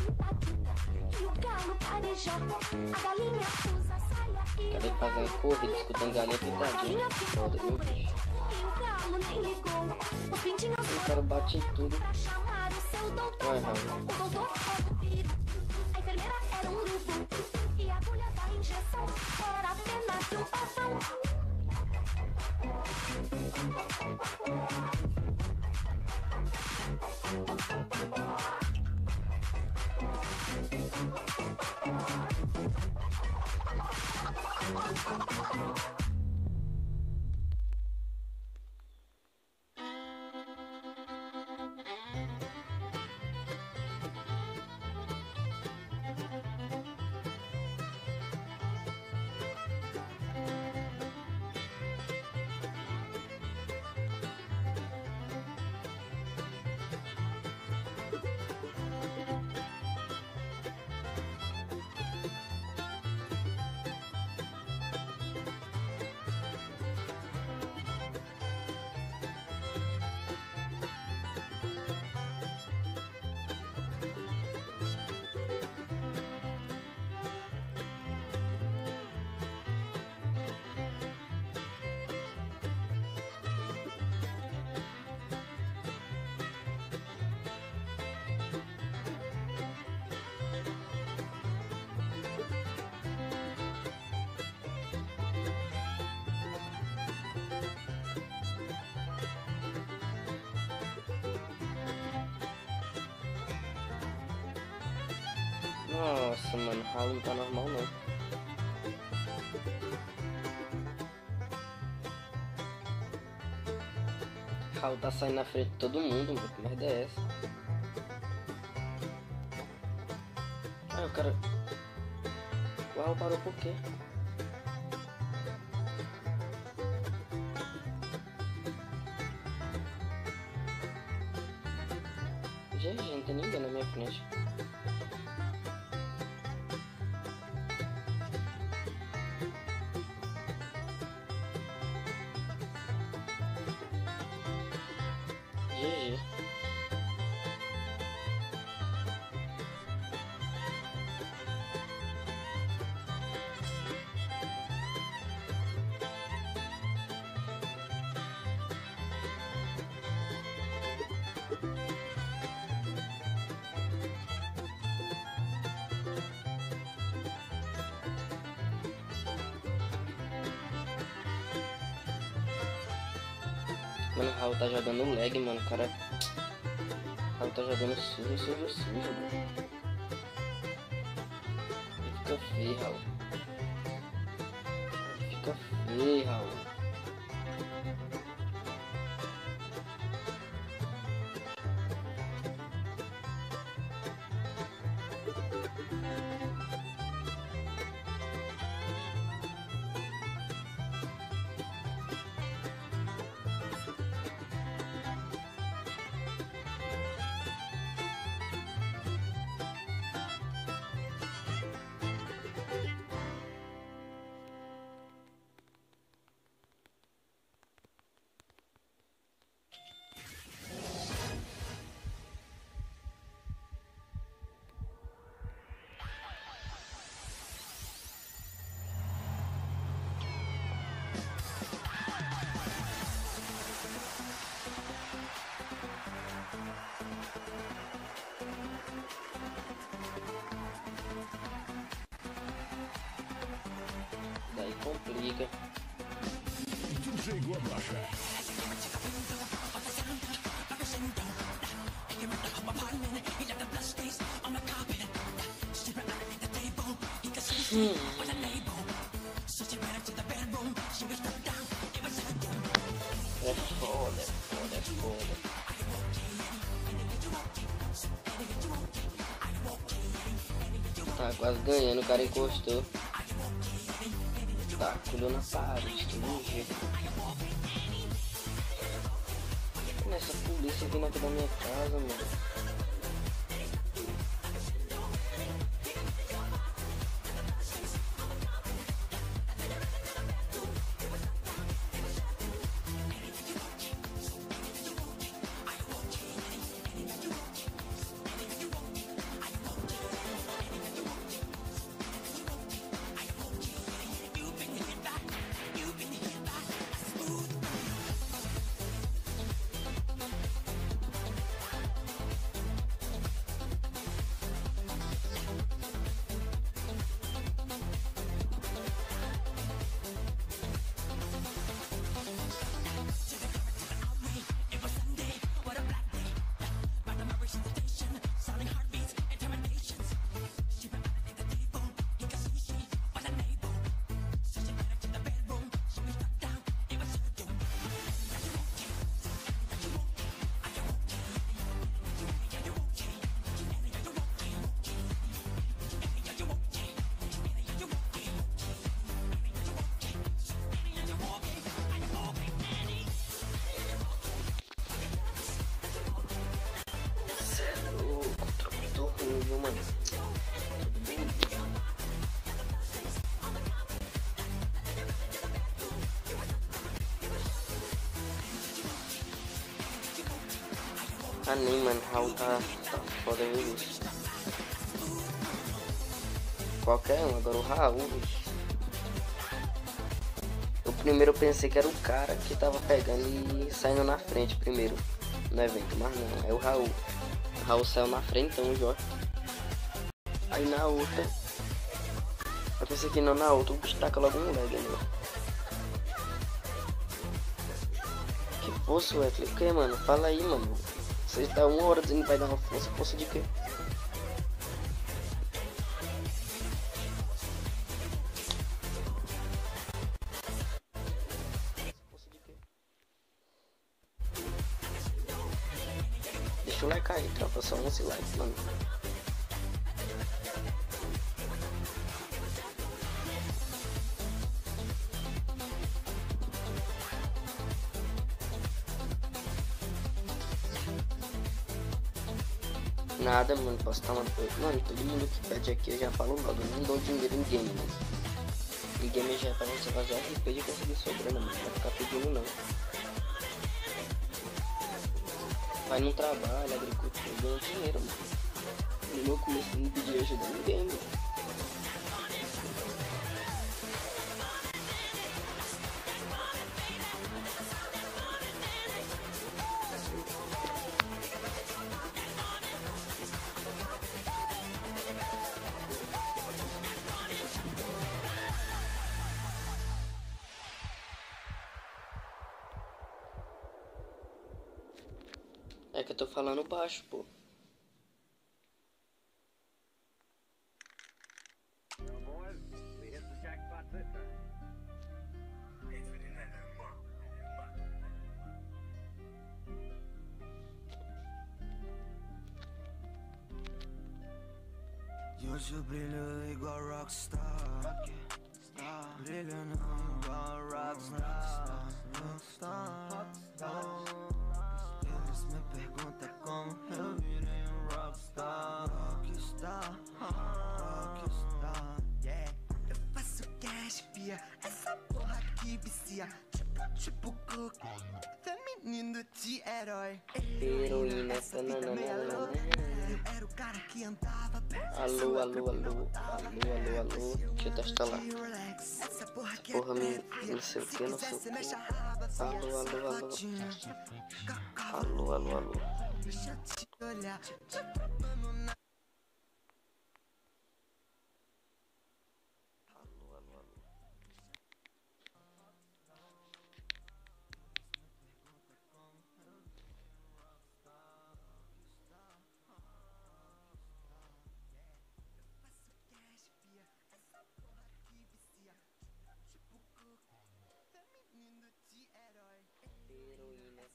Acabei fazendo corrida, escutando galinha pintadinha. Foda, viu, bicho? O cara bate em tudo. Vai, Raul. A enfermeira era um urubu e a agulha da injeção era apenas de um pavão. Nossa, mano, o Raul não tá normal não. Raul tá saindo na frente de todo mundo, mano. Que merda é essa? Ah, o cara... O Raul parou por quê? GG, não tem ninguém na minha frente. GG. Mano, o Raul tá jogando lag, mano, o cara... O Raul tá jogando sujo, mano. Fica feio, Raul. Fica feio, Raul. chegou a brocha. É foda, é foda. Tá quase ganhando, o cara encostou. Tá, colheu na parede, que jeito. Essa polícia vindo aqui da minha casa, mano. Ah, nem, mano, Raul tá foda, viu, bicho? Qualquer um, agora o Raul, bicho. Eu primeiro pensei que era o cara que tava pegando e saindo na frente primeiro no evento, mas não, é o Raul. O Raul saiu na frente, então o Jorge. Aí na outra, eu pensei que não, na outra o bicho taca logo um lag, né? Que força, Wesley? O que, mano? Fala aí, mano. Você tá 1 hora dizendo que vai dar uma força de quê? Deixa o like aí, tropa, só 11 likes, mano. Nada, mano, posso estar uma coisa. Mano, todo mundo que pede aqui eu já falo logo, eu não dou dinheiro em game, mano. E game já é pra você fazer RP de conseguir sua grana, mano. Não vai ficar pedindo não. Vai no trabalho, agricultura, ganha dinheiro, mano. No meu começo eu não pedi ajuda em game, mano. É que eu tô falando baixo, pô. E hoje eu brilho igual rockstar, brilhando igual rockstar. Eles me perguntam como eu virei rockstar. Yeah. Eu faço cash, pia, essa porra que vicia. Tipo cook, feminino de herói. Heroína, eu era o cara que andava perto. Alô. Deixa eu testar lá. Porra, não sei o que, não sei o que. Alô. Deixa eu te olhar.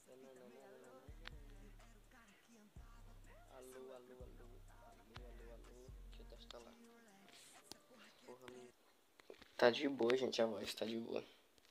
Deixa eu testar lá. Porra, tá de boa, gente, a voz tá de boa.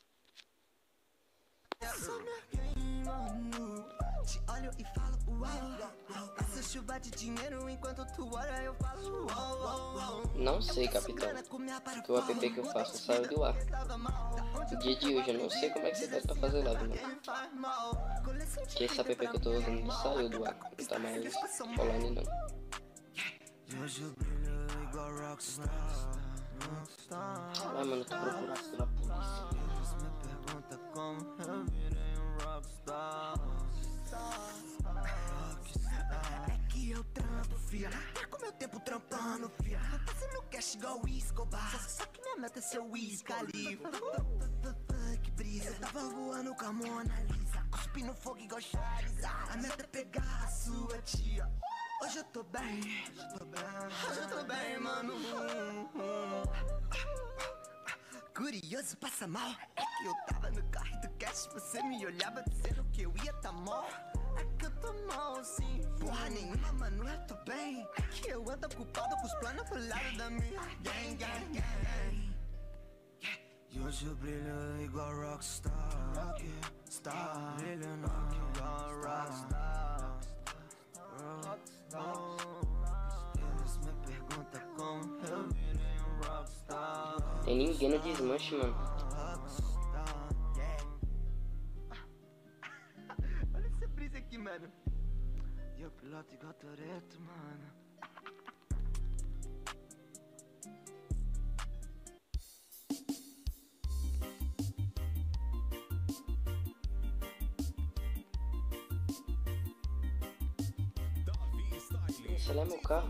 Te olho e falo uau. Essa chuva de dinheiro enquanto tu olha eu falo uau. Não sei, capitão, porque o app que eu faço saiu do ar. O dia de hoje eu não sei como é que você faz pra fazer live, mano. Que esse app que eu tô usando saiu do ar, não tá mais online não. Ai, mano, eu tô procurado pela polícia. É que eu trampo, fia. Tá com meu tempo trampando, fia. Tá fazendo cash igual o Escobar. Só que minha meta é ser o Wiz Khalifa. Que brisa. Eu tava voando com a Mona Lisa. Cuspindo fogo igual Charizard. A meta é pegar a sua tia. Hoje eu tô bem. Hoje eu tô bem, mano. Curioso, passa mal. É que eu tava no carro do cash. Você me olhava dizendo que eu ia tá mal. É que eu tô mal, sim. Porra nenhuma, mano, eu tô bem. É que eu ando ocupado com os planos pro lado da minha gang, gang, gang. E hoje eu brilho igual rockstar. Rockstar. Brilhando igual rockstar. Eles me perguntam como eu virei um rockstar. Tem ninguém no desmanche, mano. Olha essa brisa aqui, mano. E eu piloto igual Toretto, mano. Esse ali é meu carro.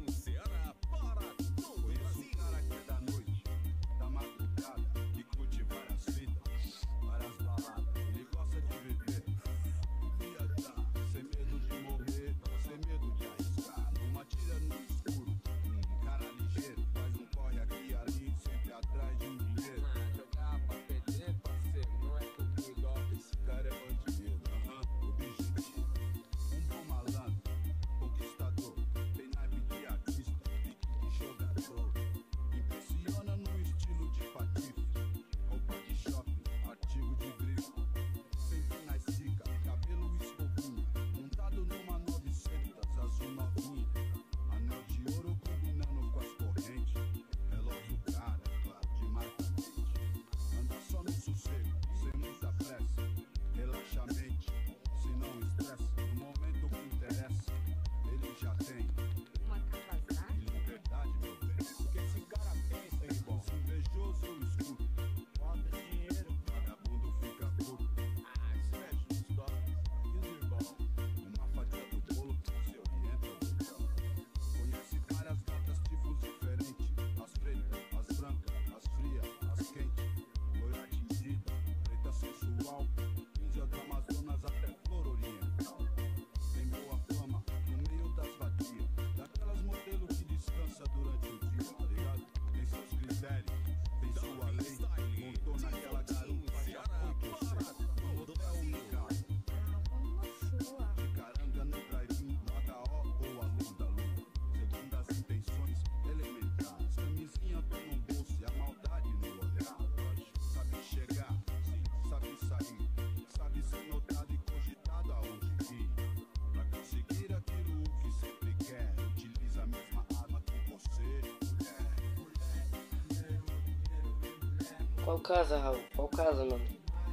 Qual casa, Raul? Qual casa, mano?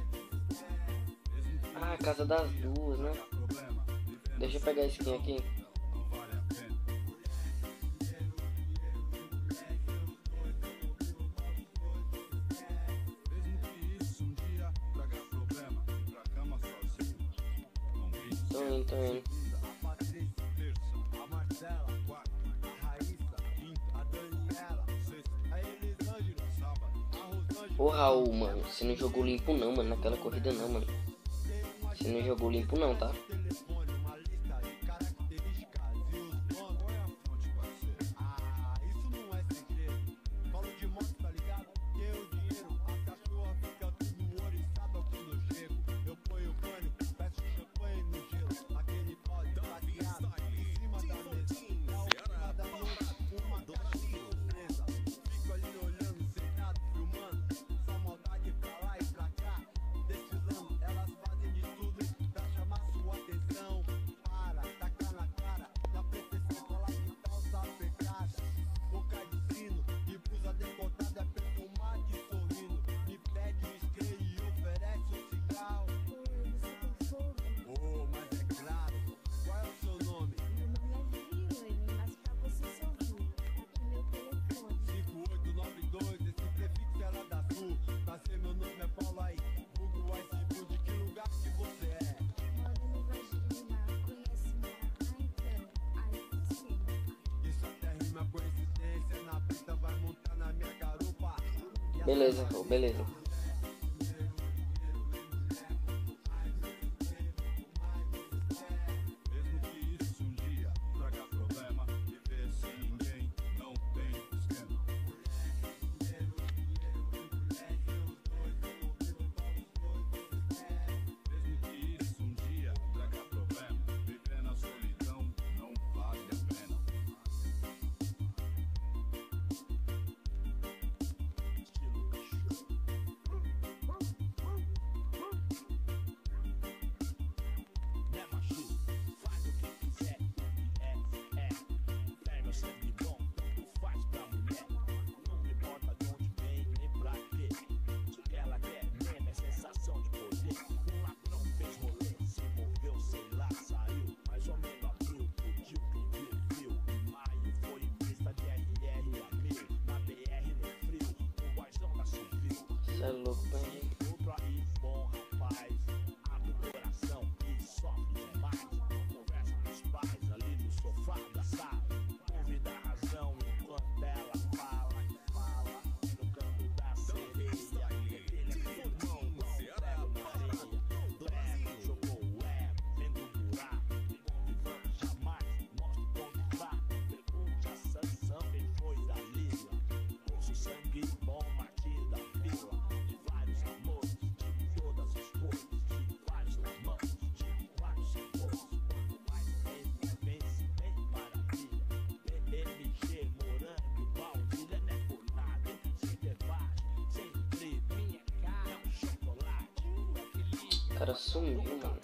Ah, a casa das duas, né? Deixa eu pegar esse skin aqui. Tô indo. Ô Raul, mano, você não jogou limpo não, mano, naquela corrida não, mano. Você não jogou limpo não, tá? Beleza, pô, beleza. Cê é louco, pai. O cara sumiu, mano.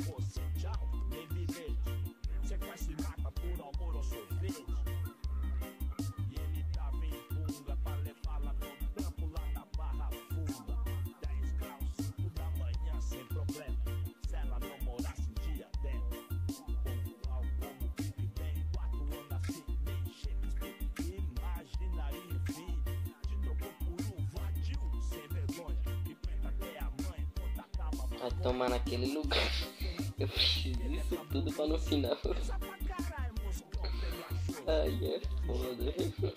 Vai tomar naquele lugar. Eu preciso disso tudo pra no final. Ai, é foda.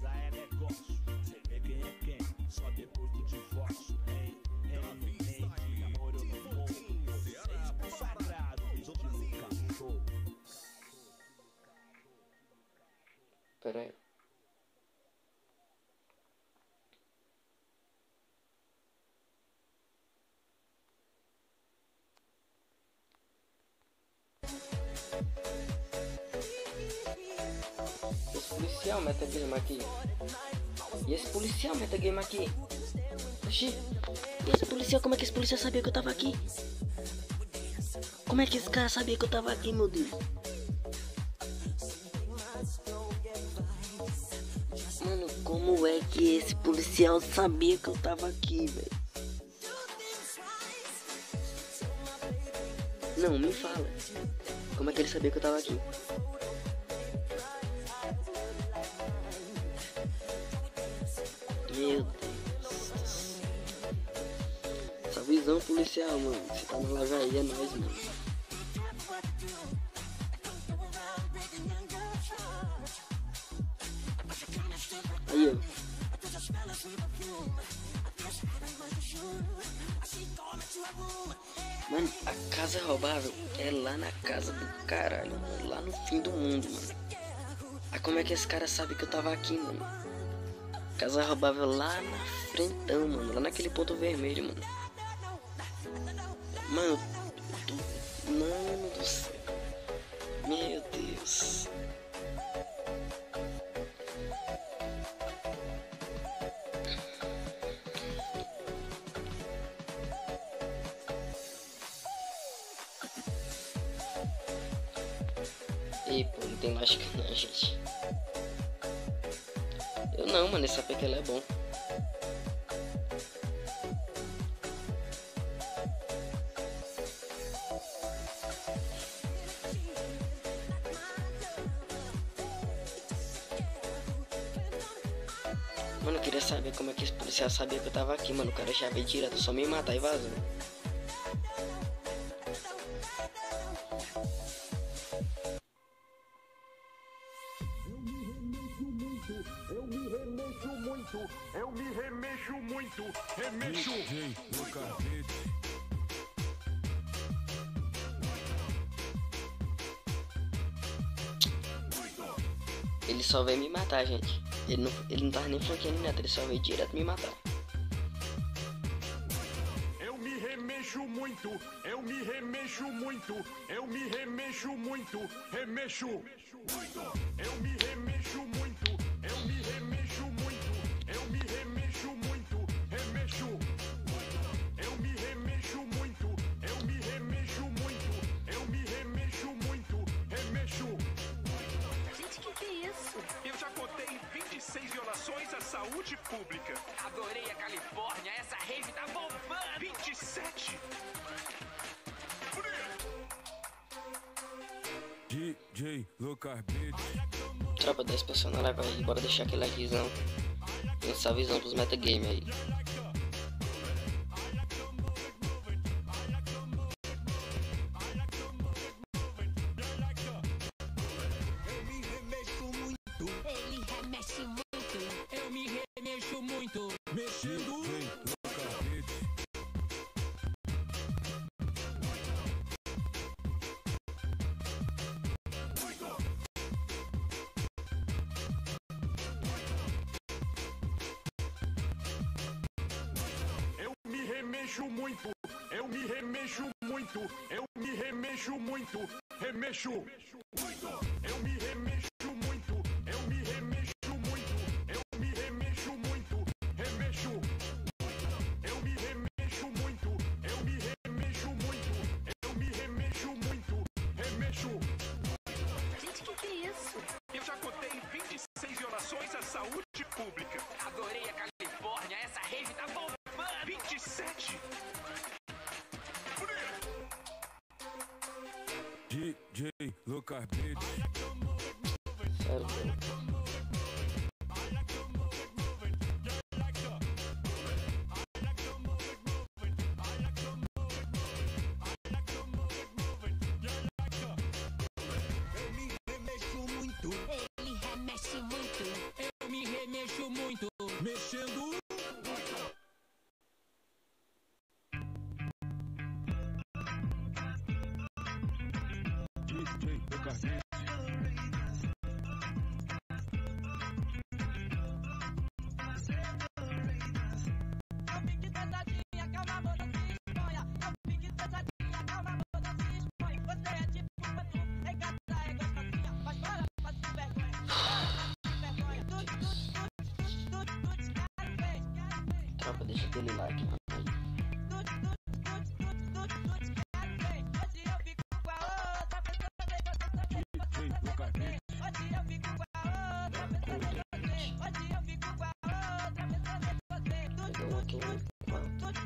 Pera aí. Esse policial metagame aqui. E esse policial metagame aqui. Oxi. E esse policial, como é que esse policial sabia que eu tava aqui? Como é que esse cara sabia que eu tava aqui, meu Deus? Mano, como é que esse policial sabia que eu tava aqui, velho? Não, me fala. Como é que ele sabia que eu tava aqui? Meu Deus. Essa visão policial, mano. Você tá na live aí, é nóis, mano. Aí, ó. Mano, a casa roubável é lá na casa do caralho, mano. Lá no fim do mundo, mano. Aí como é que esse cara sabe que eu tava aqui, mano? Casa roubável lá na frentão, mano. Lá naquele ponto vermelho, mano. Mano, mano do céu. Meu Deus. Ei, pô, não tem lógica não, gente. Eu não, mano, esse AP que ela é bom. Mano, eu queria saber como é que esse policial sabia que eu tava aqui, mano. O cara já veio direto, só me matar e vazou. eu me remexo muito, eu me remexo muito, remexo. DJ no carpete. Ele só veio me matar, gente. Ele não tava nem flanqueando nada, ele só veio direto me matar. Eu me remexo muito, eu me remexo muito, eu me remexo muito, remexo. Eu me remexo muito, eu me remexo muito, eu me remexo muito, remexo. Eu me remexo muito, eu me remexo muito, eu me remexo muito, remexo. Gente, que é isso? Eu já contei 26 violações à saúde pública. Adorei a Califórnia, essa rave tá bombando. 27. DJ Lucas Beats. Tropa 10 personagens agora aí, bora deixar aquele likezão. E essa visão pros metagame aí. Ele remexe muito, eu me remexo muito, mexendo. Eu me remexo muito, eu me remexo muito, eu me remexo muito, remexo. Eu me remexo muito, eu me remexo muito, eu me remexo muito, remexo. Eu me remexo muito, eu me remexo muito, eu me remexo muito, remexo. Gente, que é isso? Eu já contei 26 violações à saúde pública. Adorei a Califórnia, essa rave tá bombando. 27. DJ Lucas Beats. Sério, velho. Ele remexe muito, eu me remexo muito, mexendo. DJ Lucas Beats. Tropa, deixa aquele like, mano. DJ Lucas Beats. Pegou um aqui, um quatro.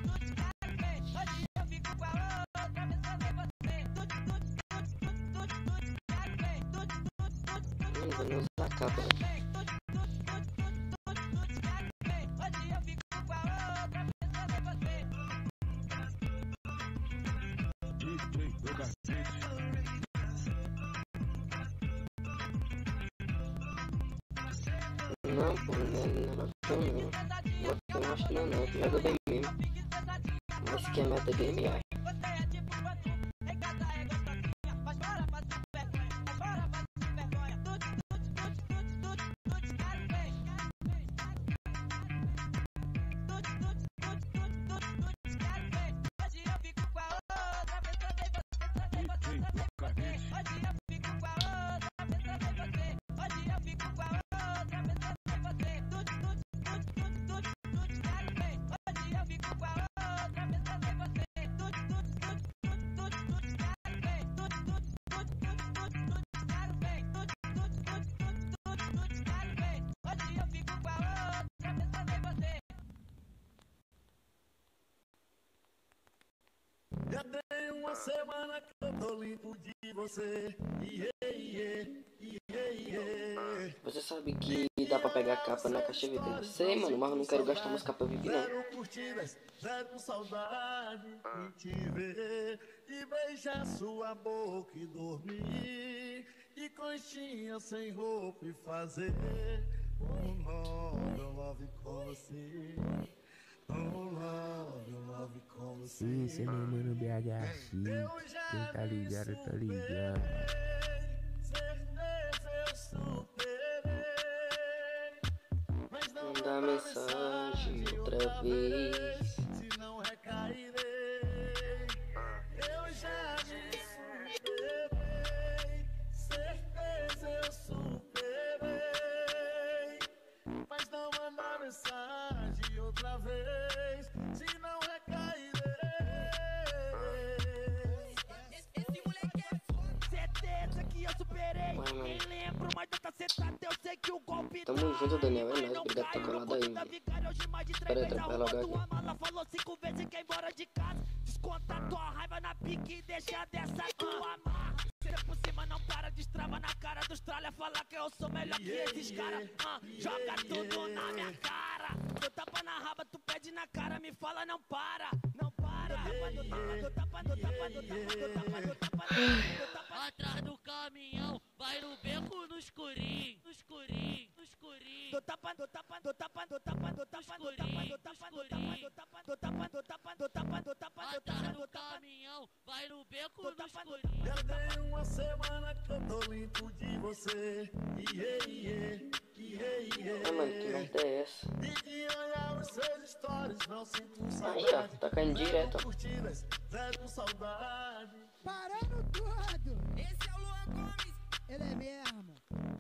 Vou nem usar a capa, né? DJ Lucas Beats. Não, pô, não é bacana não. Eu acho que não, que joga bem mesmo. Mas que é metagame, acho. Já tem uma semana que eu tô limpo de você. Você sabe que dá pra pegar capa na caixa VIP? Eu sei, mano, mas eu não quero gastar umas capas VIP, não. Zero curtidas, zero saudade de te ver, de beijar sua boca e dormir, de conchinha sem roupa e fazer Sim, esse é meu mano BHX. Quem tá ligado, tá ligado. Manda mensagem outra vez. Se não recairei, eu já me superei. Certeza eu superei. Mas não manda mensagem outra vez. Se não recairei. Esse moleque é foda. Certeza que eu superei. Nem lembro, mas tá sentado. Eu sei que o golpe. Tamo junto, Daniel. É nóis. Obrigado por ter colado aí, mano. Pera aí, vai logo aqui. Mala falou 5 vezes que é embora de casa. Desconta tua raiva na pique e deixa dessa tua marra. Você por cima não para, destrava na cara dos tralha. Fala que eu sou melhor que esses caras. Joga tudo na minha cara. Tu tapa na raba, tu pede na cara. Me fala, não para, não para. Atrás do caminhão, vai no beco no escurinho, no escurinho, no escurinho. Do tapa, do tapa, do tapa, do tapa, do tapa, do tapa, do tapa, do tapa, do tapa, do tapa, do tapa, do tapa, do tapa, atrás do caminhão, vai no beco no escurinho. Eu dei uma semana que eu tô limpo de você. Mano, que merda é essa? E de olhar os seus stories, não sinto saudade. Aí, ó, tá caindo direto, ó. Curtidas, zero saudade. Parando tudo. Esse é o Luan Gomes. Ele é mesmo.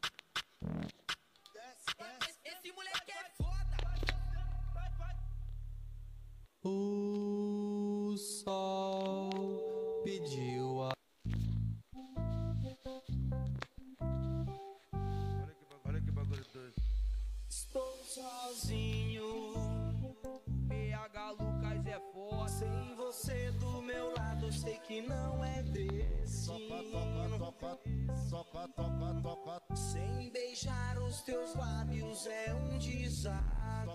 Esse moleque é foda. O sol pediu a... Olha que bagulho doido. Estou sozinho. PH Lucas é foda. Sem você do meu lado, sei que não é destino. Sem beijar os teus lábios é um desatino.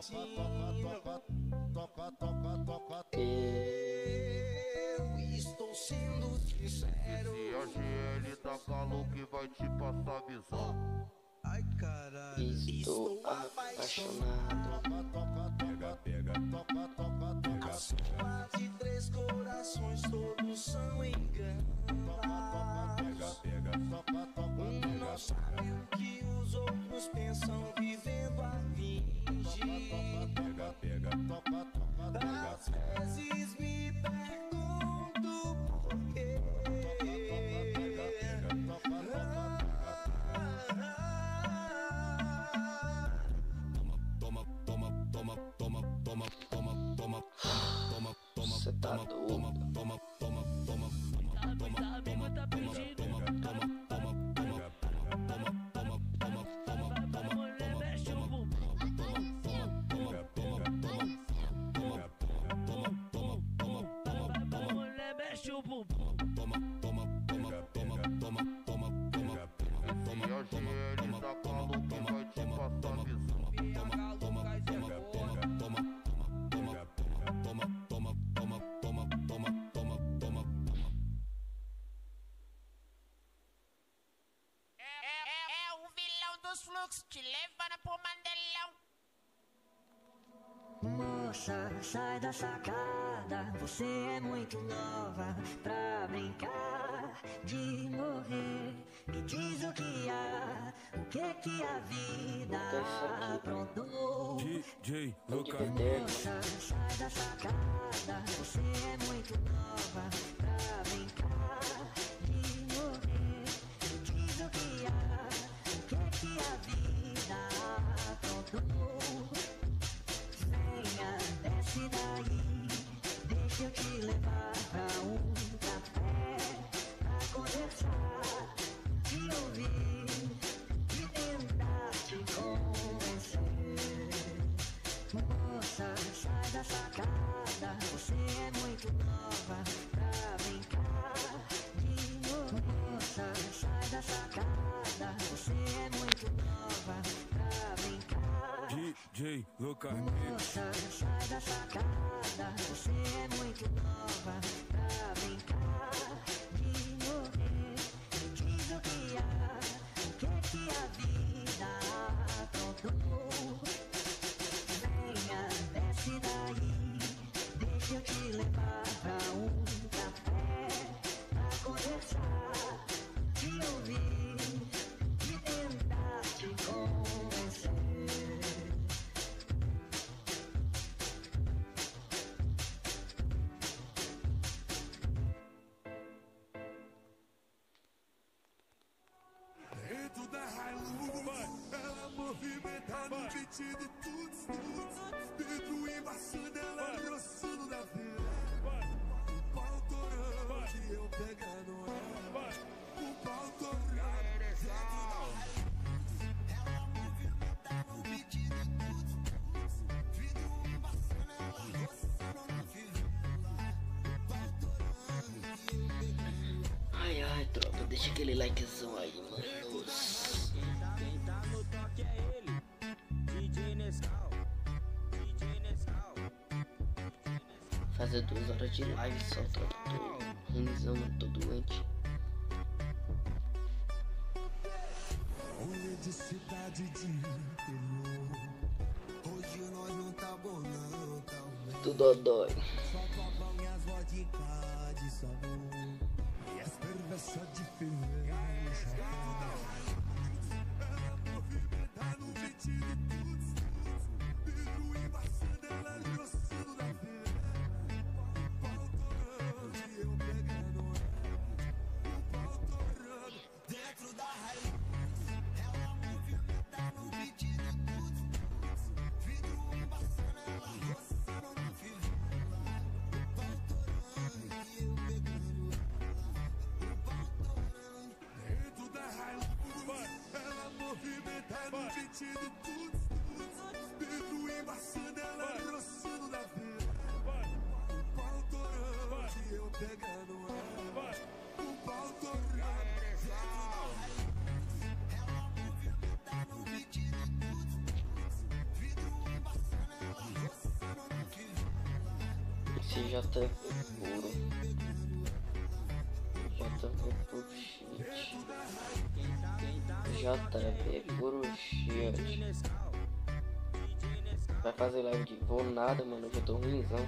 Eu estou sendo sincero. E a GL tá calor que vai te passar visão. Ai caralho. Estou apaixonado. Pega, A sua de 3 corações todos são enganados. Não sabe o que os outros pensam vivendo a fingir. Às vezes me pergunto por quê. Você tá doido. Tá pedindo. Mulher mexe o bumbum. Mulher mexe o bumbum. E a GL tá calor que vai te passar visão. É o vilão dos fluxos te levando pro Mandelão. Moça, sai da sacada. Você é muito nova pra brincar de morrer. Me diz o que há, o que a vida aprontou. DJ Lucas. Moça, sai da sacada. Você é muito nova pra brincar de morrer. Me diz o que há, o que a vida aprontou. Venha, desce daí, deixa eu te levar pra um café, pra conversar, te ouvir e tentar te convencer. Moça, sai da sacada, você é muito nova pra brincar de novo. Moça, sai da sacada, você é muito nova pra brincar. DJ Lucas. Moça, sai da sacada. Você é muito nova pra brincar de morrer. Me diz o que há, o que a vida aprontou. movimentar no vestido tudo, Pedro embaçando, ela roçando na veia. O pau torando e eu pegando ela. O pau torando. Ela movimentar no vestido tudo, Pedro embaçando, ela roçando na veia. O pau torando e eu pegando. Ai, ai, tropa, deixa aquele likezão aí, mano. Quem tá no toque é ele, DJ Nescau. DJ Nescau. Fazer 2 horas de live só, tropa. Tô ruimzão, mano, tô doente. Rolê de cidade de interior. Hoje nós não tá bom não, tá bem. Tudo dói. Só copão e as vodka de sabor. E as cerveja diferente. Ela movimentar no vestido tudo, Pedro embaçando, ela roçando na veia. O pau torando e eu pegando ela. O pau torando. Dentro da raiz, ela movimentar no vestido tudo, vidro embaçando, ela roçando na fivela. O pau torando e eu pegando ela. O pau torando. Dentro da raiz, ela movimentar no vestido tudo, Pedro embaçando, ela roçando na veia. O pau torando e eu pegando ela. O pau torando. Ela movimentar no vestido tudo, vidro embaçando, ela roçando na fivela. Esse JV puro. JV puro shit. JV puro shit. Vai fazer live de voo nada, mano. Eu já tô ruimzão.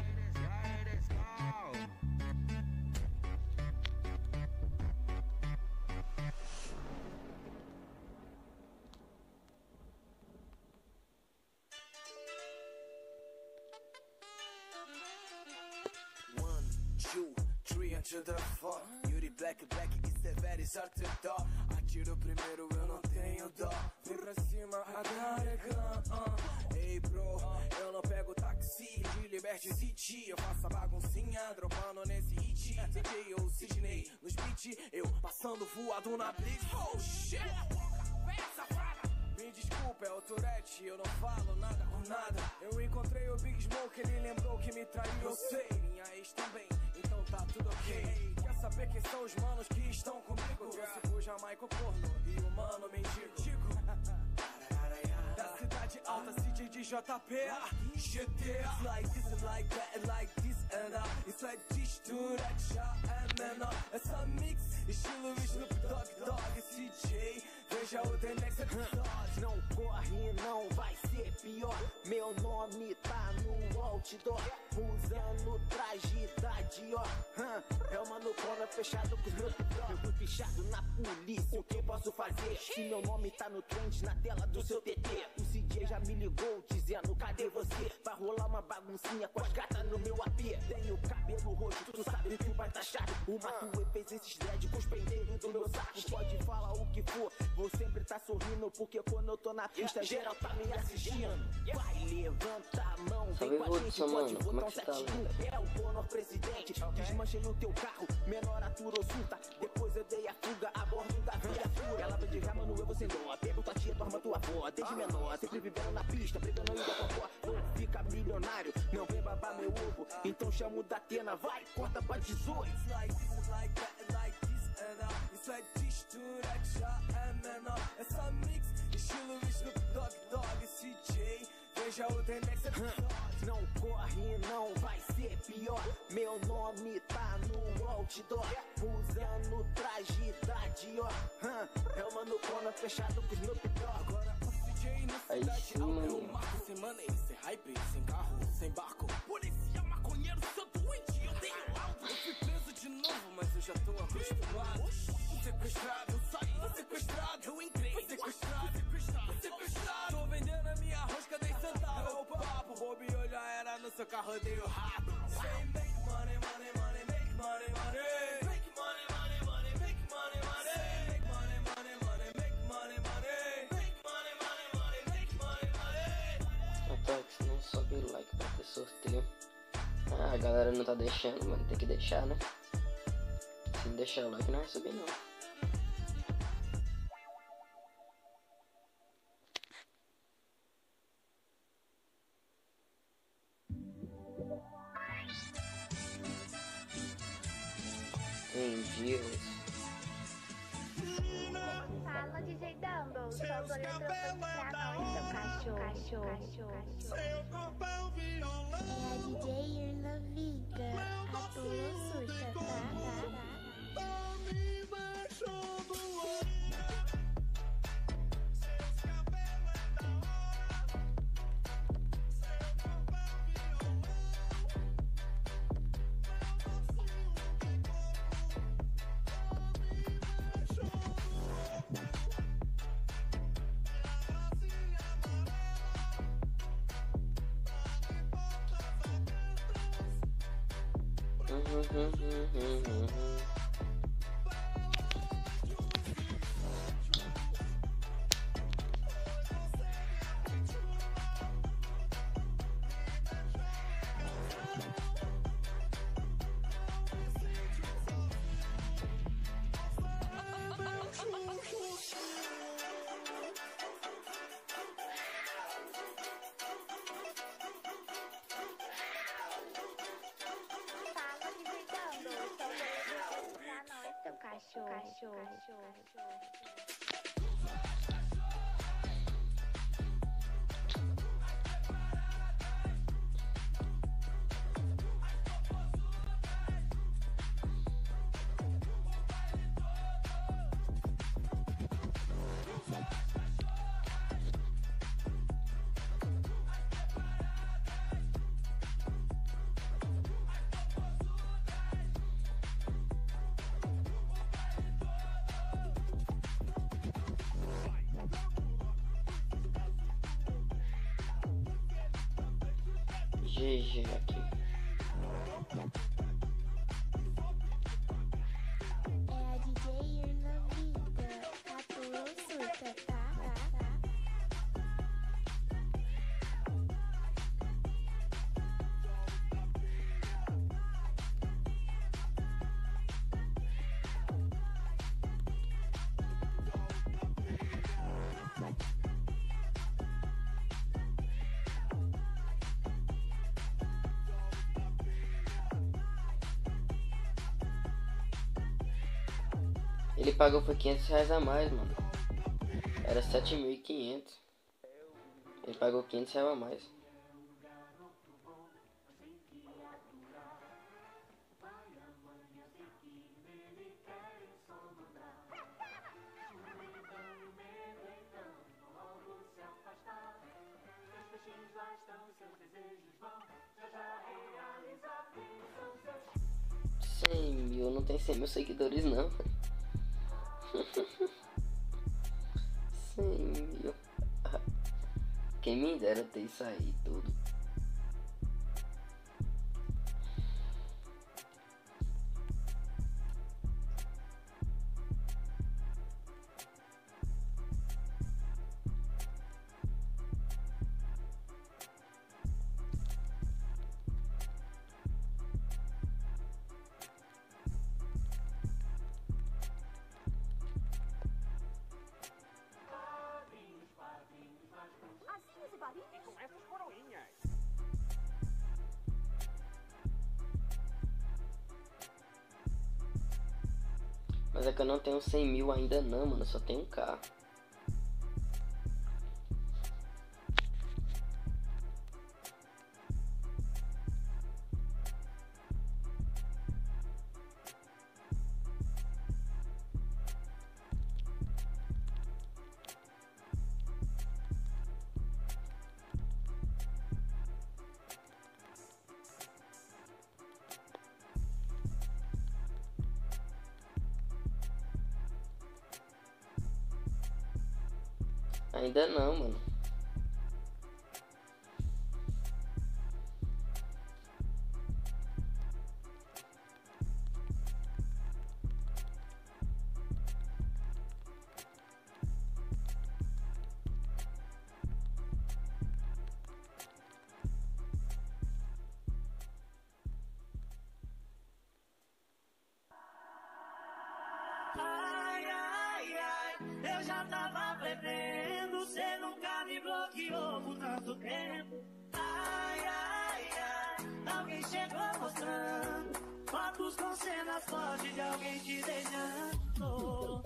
To the four, Yuri Black, isso é very certo dó. Atiro primeiro, eu não tenho dó. Vem pra cima, agarra gun. Ei bro, eu não pego táxi de Liberty City. Eu faço a baguncinha, dropando nesse hit. DJ ou Sidney, nos beat, eu passando voado na blitz. Oh shit, vem safada. Me desculpa, é o Tourette, eu não falo nada com nada. Eu encontrei o Big Smoke, ele lembrou que me traiu. Eu sei, minha ex também, então tá tudo ok. Quer saber quem são os manos que estão comigo? Trouxe pro Jamaica o corno e o mano mendigo. Da cidade alta, CJ de JPA, GTA. It's like this and like that and like this and it's like this, Tourette, and menor. Essa mix, estilo Snoop Dogg, CJ. Veja o The Next episode. Não corre, não vai ser pior. Meu nome tá no outdoor, usando traje da Dior. É o mano Cona fechado com os meus pior. Eu fui fichado na polícia, o que posso fazer? Se meu nome tá no trend, na tela do seu TT. O CJ já me ligou dizendo, cadê você? Vai rolar uma baguncinha com as gatas no meu AP. Tenho cabelo roxo, tu sabe que vai tá chato. O Matuê fez esses dread com os pendeiros do meu saco. Pode falar o que for, vou sempre tá sorrindo, porque quando eu tô na pista, geral tá me assistindo. Vai, levanta a mão, vem com a gente, pode botar um certinho. É o Conor presidente, desmanchem o teu carro, menor atura ou surta. Depois eu dei a fuga a bordo da viatura. Ela vem de ré, mano, eu vou sem dó. Pego tua tia, tua irmã, tua avó, desde menor, sempre vivendo na pista, brigando ainda com a avó. Vou ficar milionário, não vem babar meu ovo, então chamo da Atena, vai, corta pra 18. It's like this, like that, like this and it's like this, Tourette, and menor. Essa mix, estilo Snoop Dogg, CJ. Veja o The Next episode. Não corre, não vai ser pior. Meu nome tá no outdoor, usando traje da Dior. É o mano Cona fechado com os meus pior. Agora o CJ na cidade alta, eu marco sem money, sem hype, sem carro, sem barco. Polícia, maconheiro, sou doente, eu tenho alto. Eu fui preso de novo, mas eu já tô acostumado. Fui sequestrado, eu saí, sequestrado, eu entrei, sequestrado, sequestrado. Tô vendendo a minha rosca, dei centavo. É o papo, Bob já era no seu carro, dei o rato. Say make money, money, money, make money, money. Make money, money, money, make money, money. Make money, money, money, make money, money. Make money, money, money, make sorteio. Ah, a galera não tá deixando, mano. Tem que deixar, né? Se não deixar o like, não vai subir, não. Entendi. Fala, DJ Dumble, só tô olhando pra nós, seu cachorro. É a DJ Irlavida, a tua surta, tá? GG aqui. É a DJ Irlavida, a tua surta, tá? Ele pagou foi R$500 a mais, mano. Era 7.500. Ele pagou R$500 a mais. Não tem 100 mil seguidores não. 100 mil. Quem me dera ter isso aí tudo. Mas é que eu não tenho 100 mil ainda não, mano. Eu só tenho um carro. Ainda não, mano. que houve tanto tempo. Ai, ai, ai, alguém chegou mostrando fotos com cenas fortes de alguém te beijando.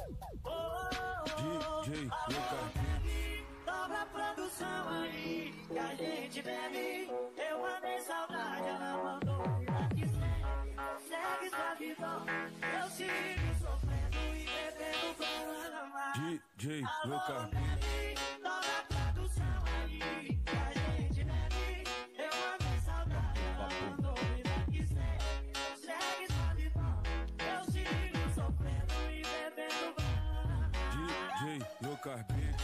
DJ Dobra a produção aí, que a gente bebe. Eu mandei saudade, ela mandou vida que segue sua vida. Eu sigo sofrendo e bebendo banana. DJ Lucas. Dobra a produção aí, que a gente bebe. Eu mandei saudade, ela mandou vida que segue sua vida. Eu sigo sofrendo e bebendo banana. DJ Lucas Beats.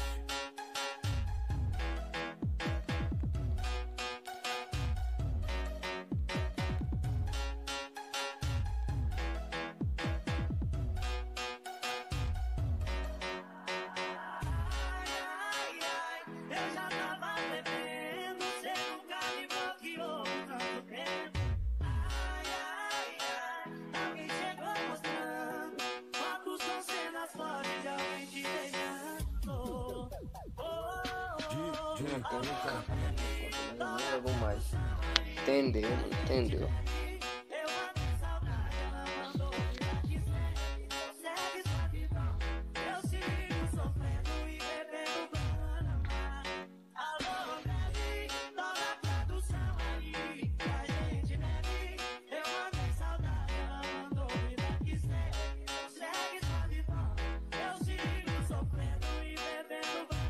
Eu já tava bebendo, cê nunca me bloqueou tanto tempo. Ai, ai, ai, alguém chegou mostrando fotos com cenas fortes de alguém te beijando. Não jogou mais. Entendeu, mano? Entendeu? Eu mandei saudade, ela mandou vida que segue sua vida. Eu sigo sofrendo e bebendo banana. Alô, bebe, dobra a produção aí, que a gente bebe. Eu mandei saudade, ela mandou vida que segue sua vida. Eu sigo sofrendo e bebendo banana.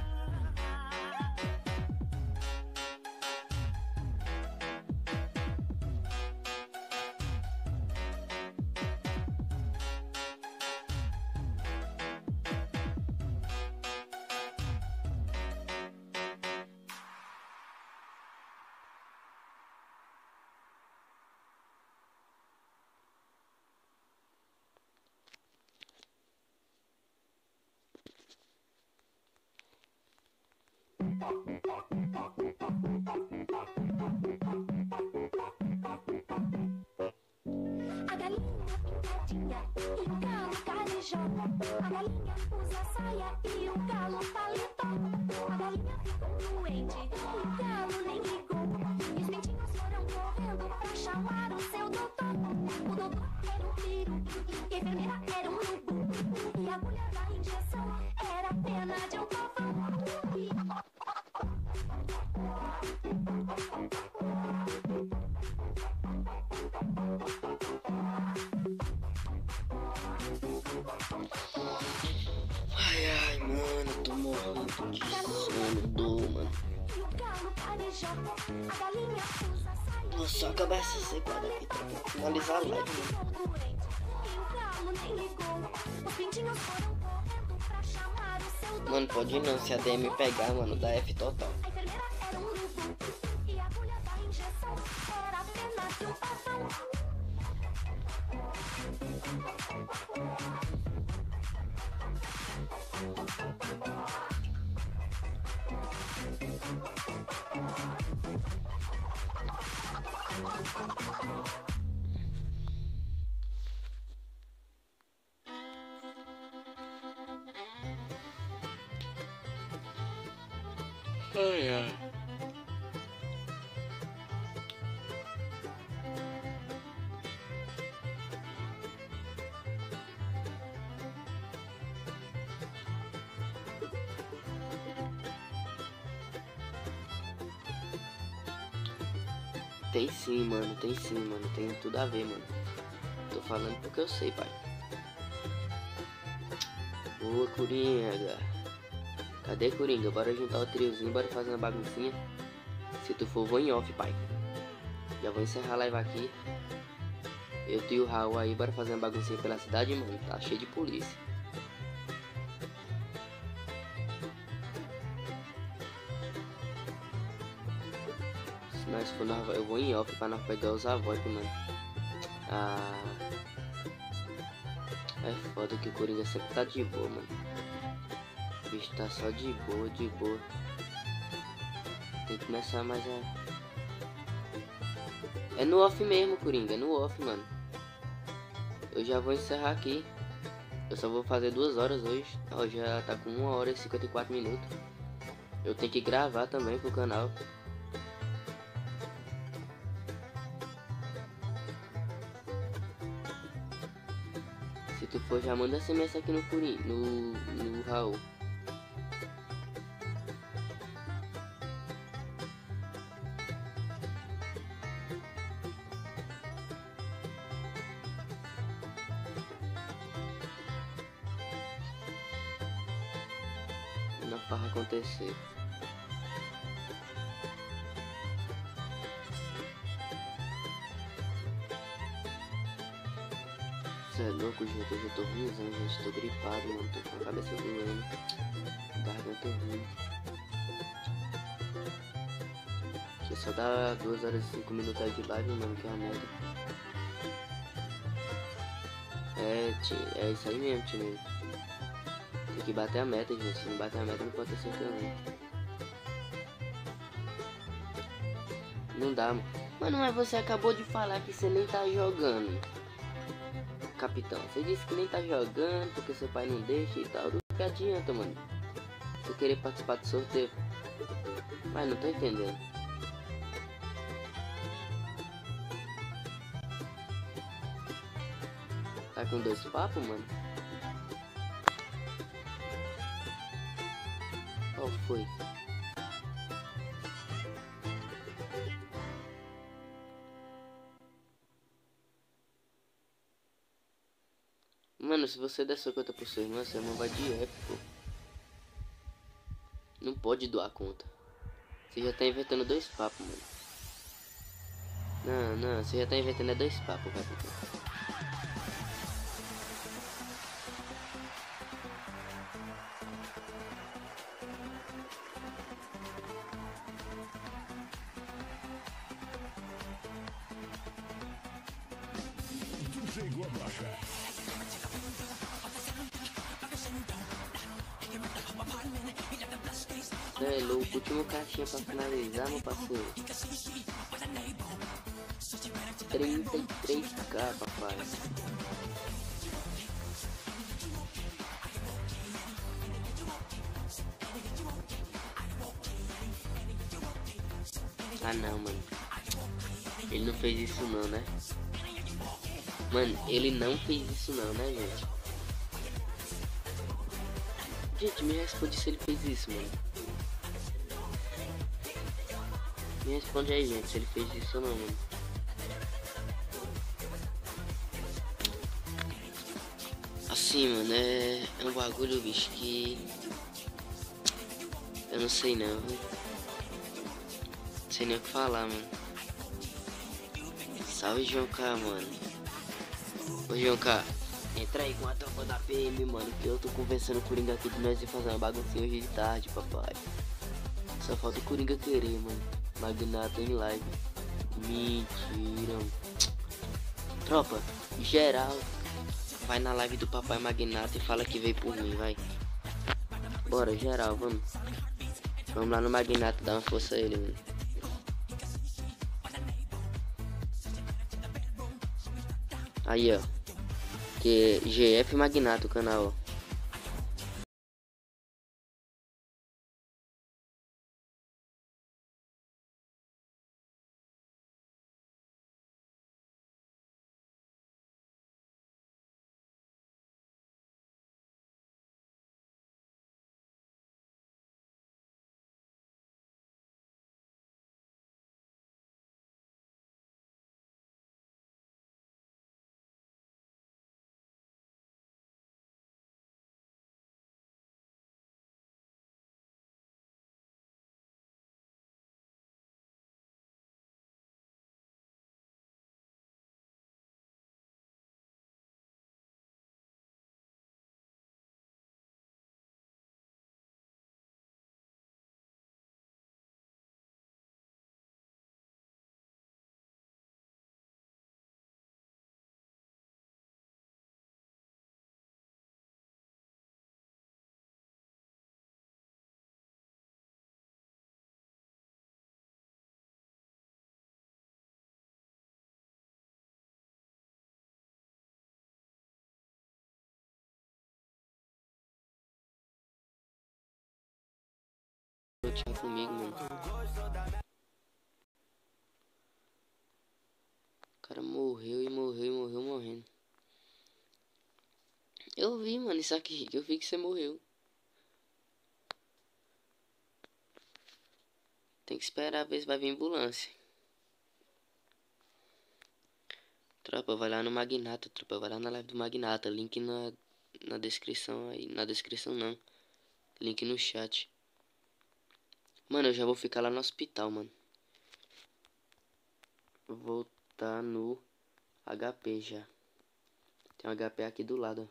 A galinha pintadinha e o galo carijó. A galinha usa saia e o galo paletó. A galinha ficou doente e o galo nem ligou. E os pintinhos foram correndo pra chamar o seu doutor. O doutor era um peru e a enfermeira era um urubu. E a agulha da injeção era a pena de um pavão. Ai, ai, mano, tô morrendo de sono, mano. Vou só acabar essa sequência aqui pra finalizar a live, mano. Mano, pode ir não, se a DM pegar, mano, dá F total. Ai, ai. Tem sim, mano, tem tudo a ver, mano. Tô falando porque eu sei, pai. Boa, Coringa. Cadê, Coringa? Bora juntar o triozinho, bora fazer uma baguncinha. Se tu for, vou em off, pai. Já vou encerrar a live aqui. Eu e o Raul aí, bora fazer uma baguncinha pela cidade, mano. Tá cheio de polícia. Se nós for, eu vou em off pra nós pegar os avós, mano. Ah, é foda que o Coringa sempre tá de boa, mano. O bicho tá só de boa, de boa. Tem que começar mais a... É no off mesmo, Coringa, é no off, mano. Eu já vou encerrar aqui. Eu só vou fazer 2 horas hoje. Ó, já tá com 1 hora e 54 minutos. Eu tenho que gravar também pro canal. Se tu for, já manda SMS aqui no Curinho, no Raul. Não farra acontecer. Você é louco, gente? Eu já tô ruimzão, gente. Tô gripado, mano. Tô com a cabeça doendo. Garganta ruim. Que só dá 2 horas e 5 minutos aí de live, mano. Que é a merda. É isso aí mesmo, time. Tem que bater a meta, gente. Se não bater a meta, não pode ter certeza, não. Não dá, mano. Mas não é, você acabou de falar que você nem tá jogando. Capitão, você disse que nem tá jogando porque seu pai não deixa e tal. Do que adianta, mano? Você querer participar do sorteio? Mas não tô entendendo. Tá com 2 papos, mano? Qual foi? Mano, se você der sua conta pro seu irmão vai de F, pô. Não pode doar a conta. Você já tá inventando 2 papos, mano. Não, você já tá inventando 2 papos, capitão. Cê é louco, último caixinha pra finalizar, meu parceiro. 33k, papai. Ah não, mano. Ele não fez isso não, né? Mano, ele não fez isso não, né, gente? Gente, me responde se ele fez isso, mano. Me responde aí, gente, se ele fez isso ou não, mano. Assim, mano, é um bagulho, bicho, que... eu não sei não, viu? Não sei nem o que falar, mano. Salve, João K, mano. Ô, João K, entra aí com a tropa da PM, mano, que eu tô conversando com o Coringa aqui de nós ir fazer uma baguncinha hoje de tarde, papai. Só falta o Coringa querer, mano. Magnata em live. Mentira. Tropa, geral, vai na live do papai Magnata e fala que veio por mim, vai. Bora, geral, vamos. Vamos lá no Magnata dar uma força a ele, mano. Aí, ó. Que GF Magnata o canal, ó. tinha comigo, mano. O cara morreu e morreu morrendo. Eu vi, mano, isso aqui. Eu vi que você morreu. Tem que esperar ver se vai vir ambulância. Tropa, vai lá no Magnata, tropa. Vai lá na live do Magnata. Link na descrição aí. Na descrição não. Link no chat. Mano, eu já vou ficar lá no hospital, mano. Vou tá no HP já. Tem um HP aqui do lado.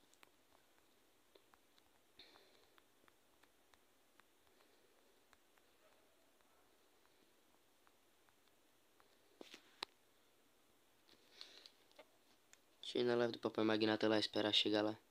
Deixa eu ir na live do Papai Magnata lá, esperar chegar lá.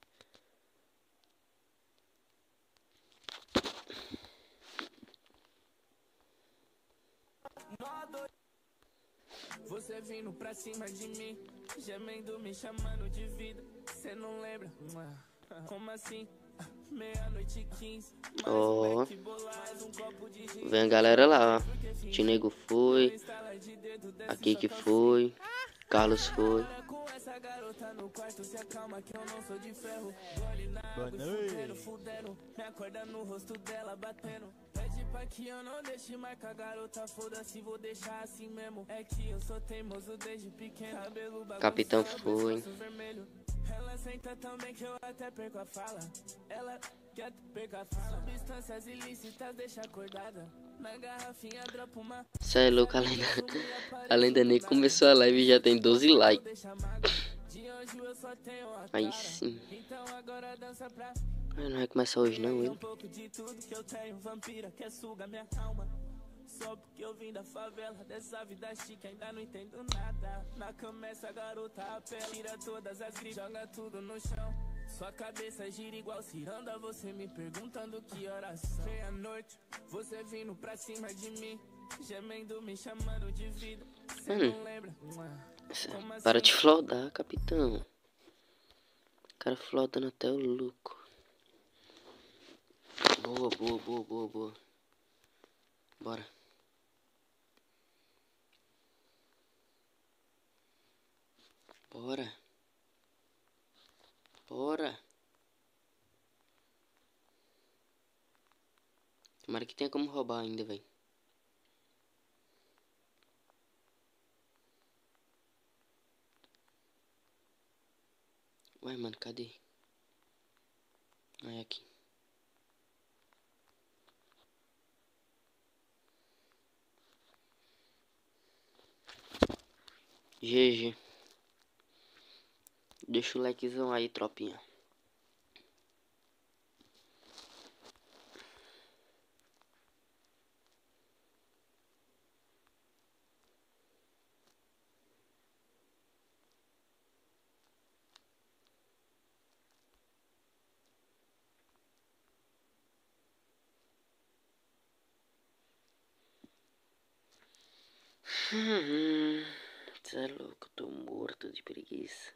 Você vindo pra cima de mim, gemendo, me chamando de vida. Cê não lembra? Como assim? Meia-noite 15. Ó, vem a galera lá, ó. Tinego foi. Aqui que foi. Carlos foi. Boa noite. Fudendo, me acorda no rosto dela batendo. Pede pra que eu não deixe marcar, garota, foda-se, vou deixar assim mesmo. É que eu sou teimoso desde pequeno. Cabelo Capitão foi. Ela senta tão bem que eu até perco a fala. Ela quer perco a fala. Substâncias ilícitas deixa acordada. Na garrafinha dropa uma. Cê é louco, a lenda nem começou a live e já tem 12 likes. Aí sim. Então agora dança pra. Não vai começar hoje não, ele. Um pouco de tudo que eu tenho, vampira quer sugar minha alma. Só porque eu vim da favela, dessa vida chique, ainda não entendo nada. Na cama essa garota apela, tira todas as grifes, joga tudo no chão. Sua cabeça gira igual ciranda, você me perguntando que horas são. Meia-noite, você vindo pra cima de mim, gemendo, me chamando de vida. Cê não lembra? Para de flodar, capitão. O cara flodando até o louco. Boa. Bora. Tomara que tenha como roubar ainda, velho. Ué, mano, cadê? Aí, aqui. GG. Deixa o likezão aí, tropinha. Cê é louco, tô morto de preguiça.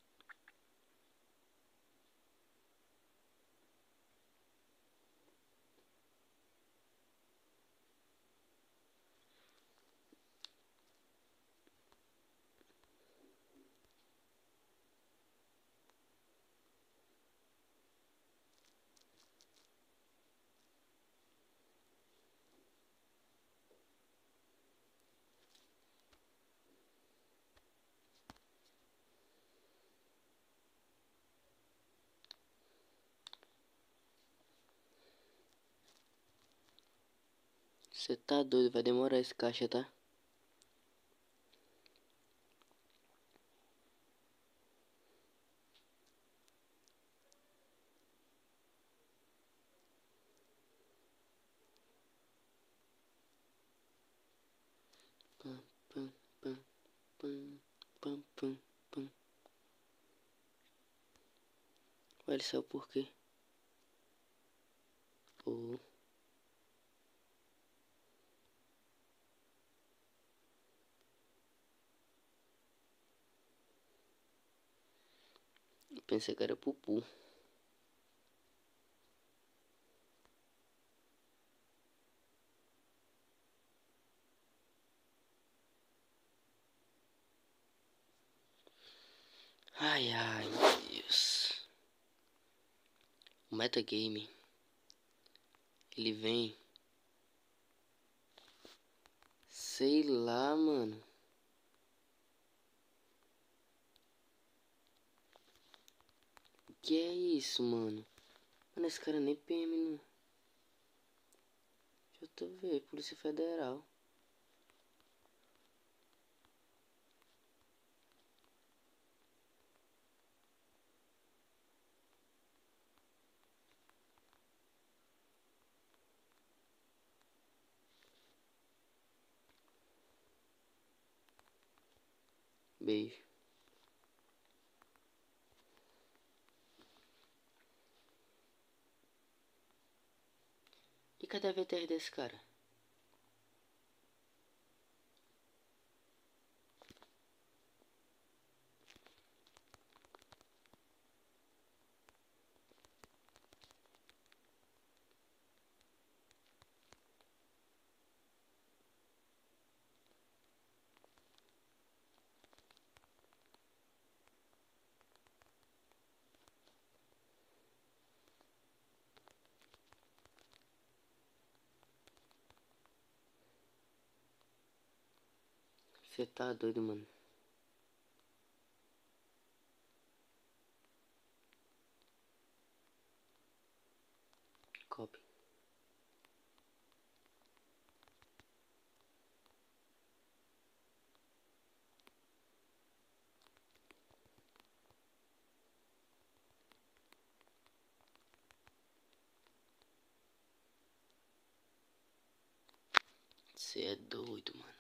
Você tá doido, vai demorar esse caixa, tá? Ué, ele saiu por quê? Oh. Eu pensei que era Pupu. O metagame, ele vem, sei lá, mano. Que é isso, mano? Mano, esse cara nem PM não. Deixa eu ver, Polícia Federal. Beijo. E cadê a VTR desse cara? Você tá doido, mano. Copy. Você é doido, mano.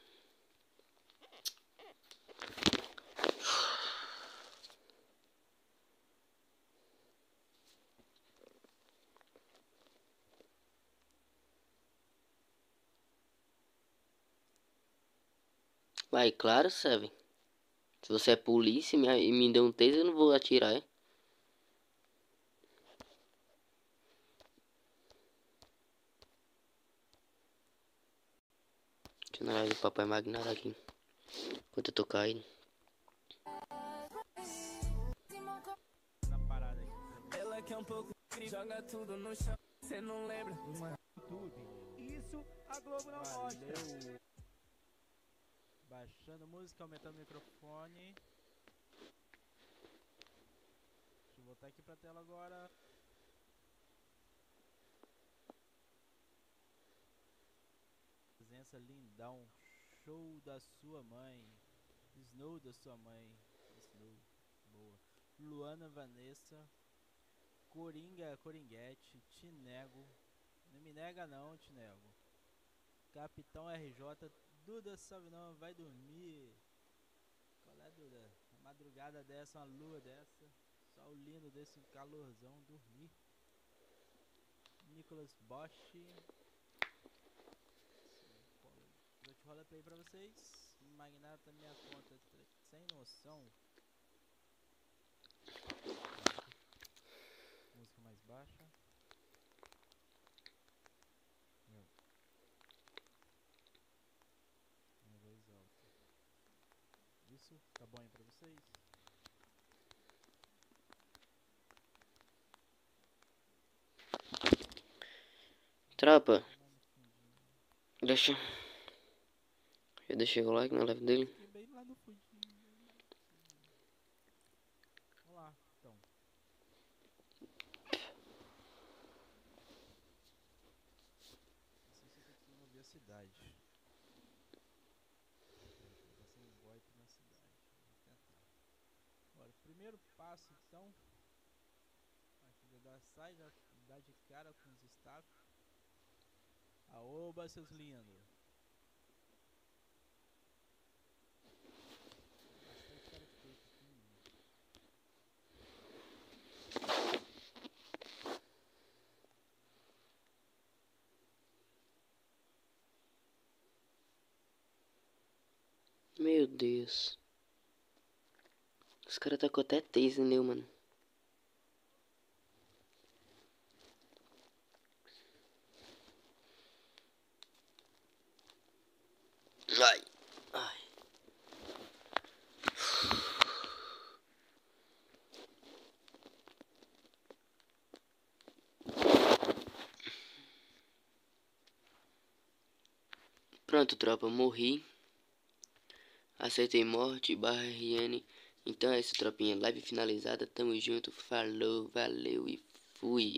Vai, claro, Seven. Se você é polícia e me deu um taser, eu não vou atirar, é? Deixa eu na live do Papai Magnara aqui. Enquanto eu tô caindo. Ela quer um pouco de joga tudo no chão. Cê não lembra? Isso a Globo não mostra. Baixando música, aumentando o microfone. Deixa eu voltar aqui pra tela agora. Presença lindão. Show da sua mãe. Snow da sua mãe. Snow. Boa. Luana Vanessa. Coringa, Coringuete. Te nego. Não me nega não, te nego. Capitão RJ. Duda, salve não, vai dormir. Qual é, Duda? Uma madrugada dessa, uma lua dessa, sol lindo desse, um calorzão, dormir. Nicolas Bosch. Vou rola play pra vocês. Magnata minha conta, sem noção. Música mais baixa. Isso, tá bom aí pra vocês? Tropa, deixa eu deixei o like na live dele. Bem lá no fundinho. Vamos lá, então. Não sei se eu tô conseguindo ouvir a cidade. Tá sem VoIP na cidade. Vou tentar. Agora, o primeiro passo, então. Aqui sai, já dá de cara com os staff. Aoba, seus lindos. Bastante cara de peito aqui. Meu Deus. Os caras tá com até taser, né, mano? Ai. Ai. Pronto, tropa, morri. Acertei morte, barra RN. Então é isso, tropinha. Live finalizada, tamo junto, falou, valeu e fui.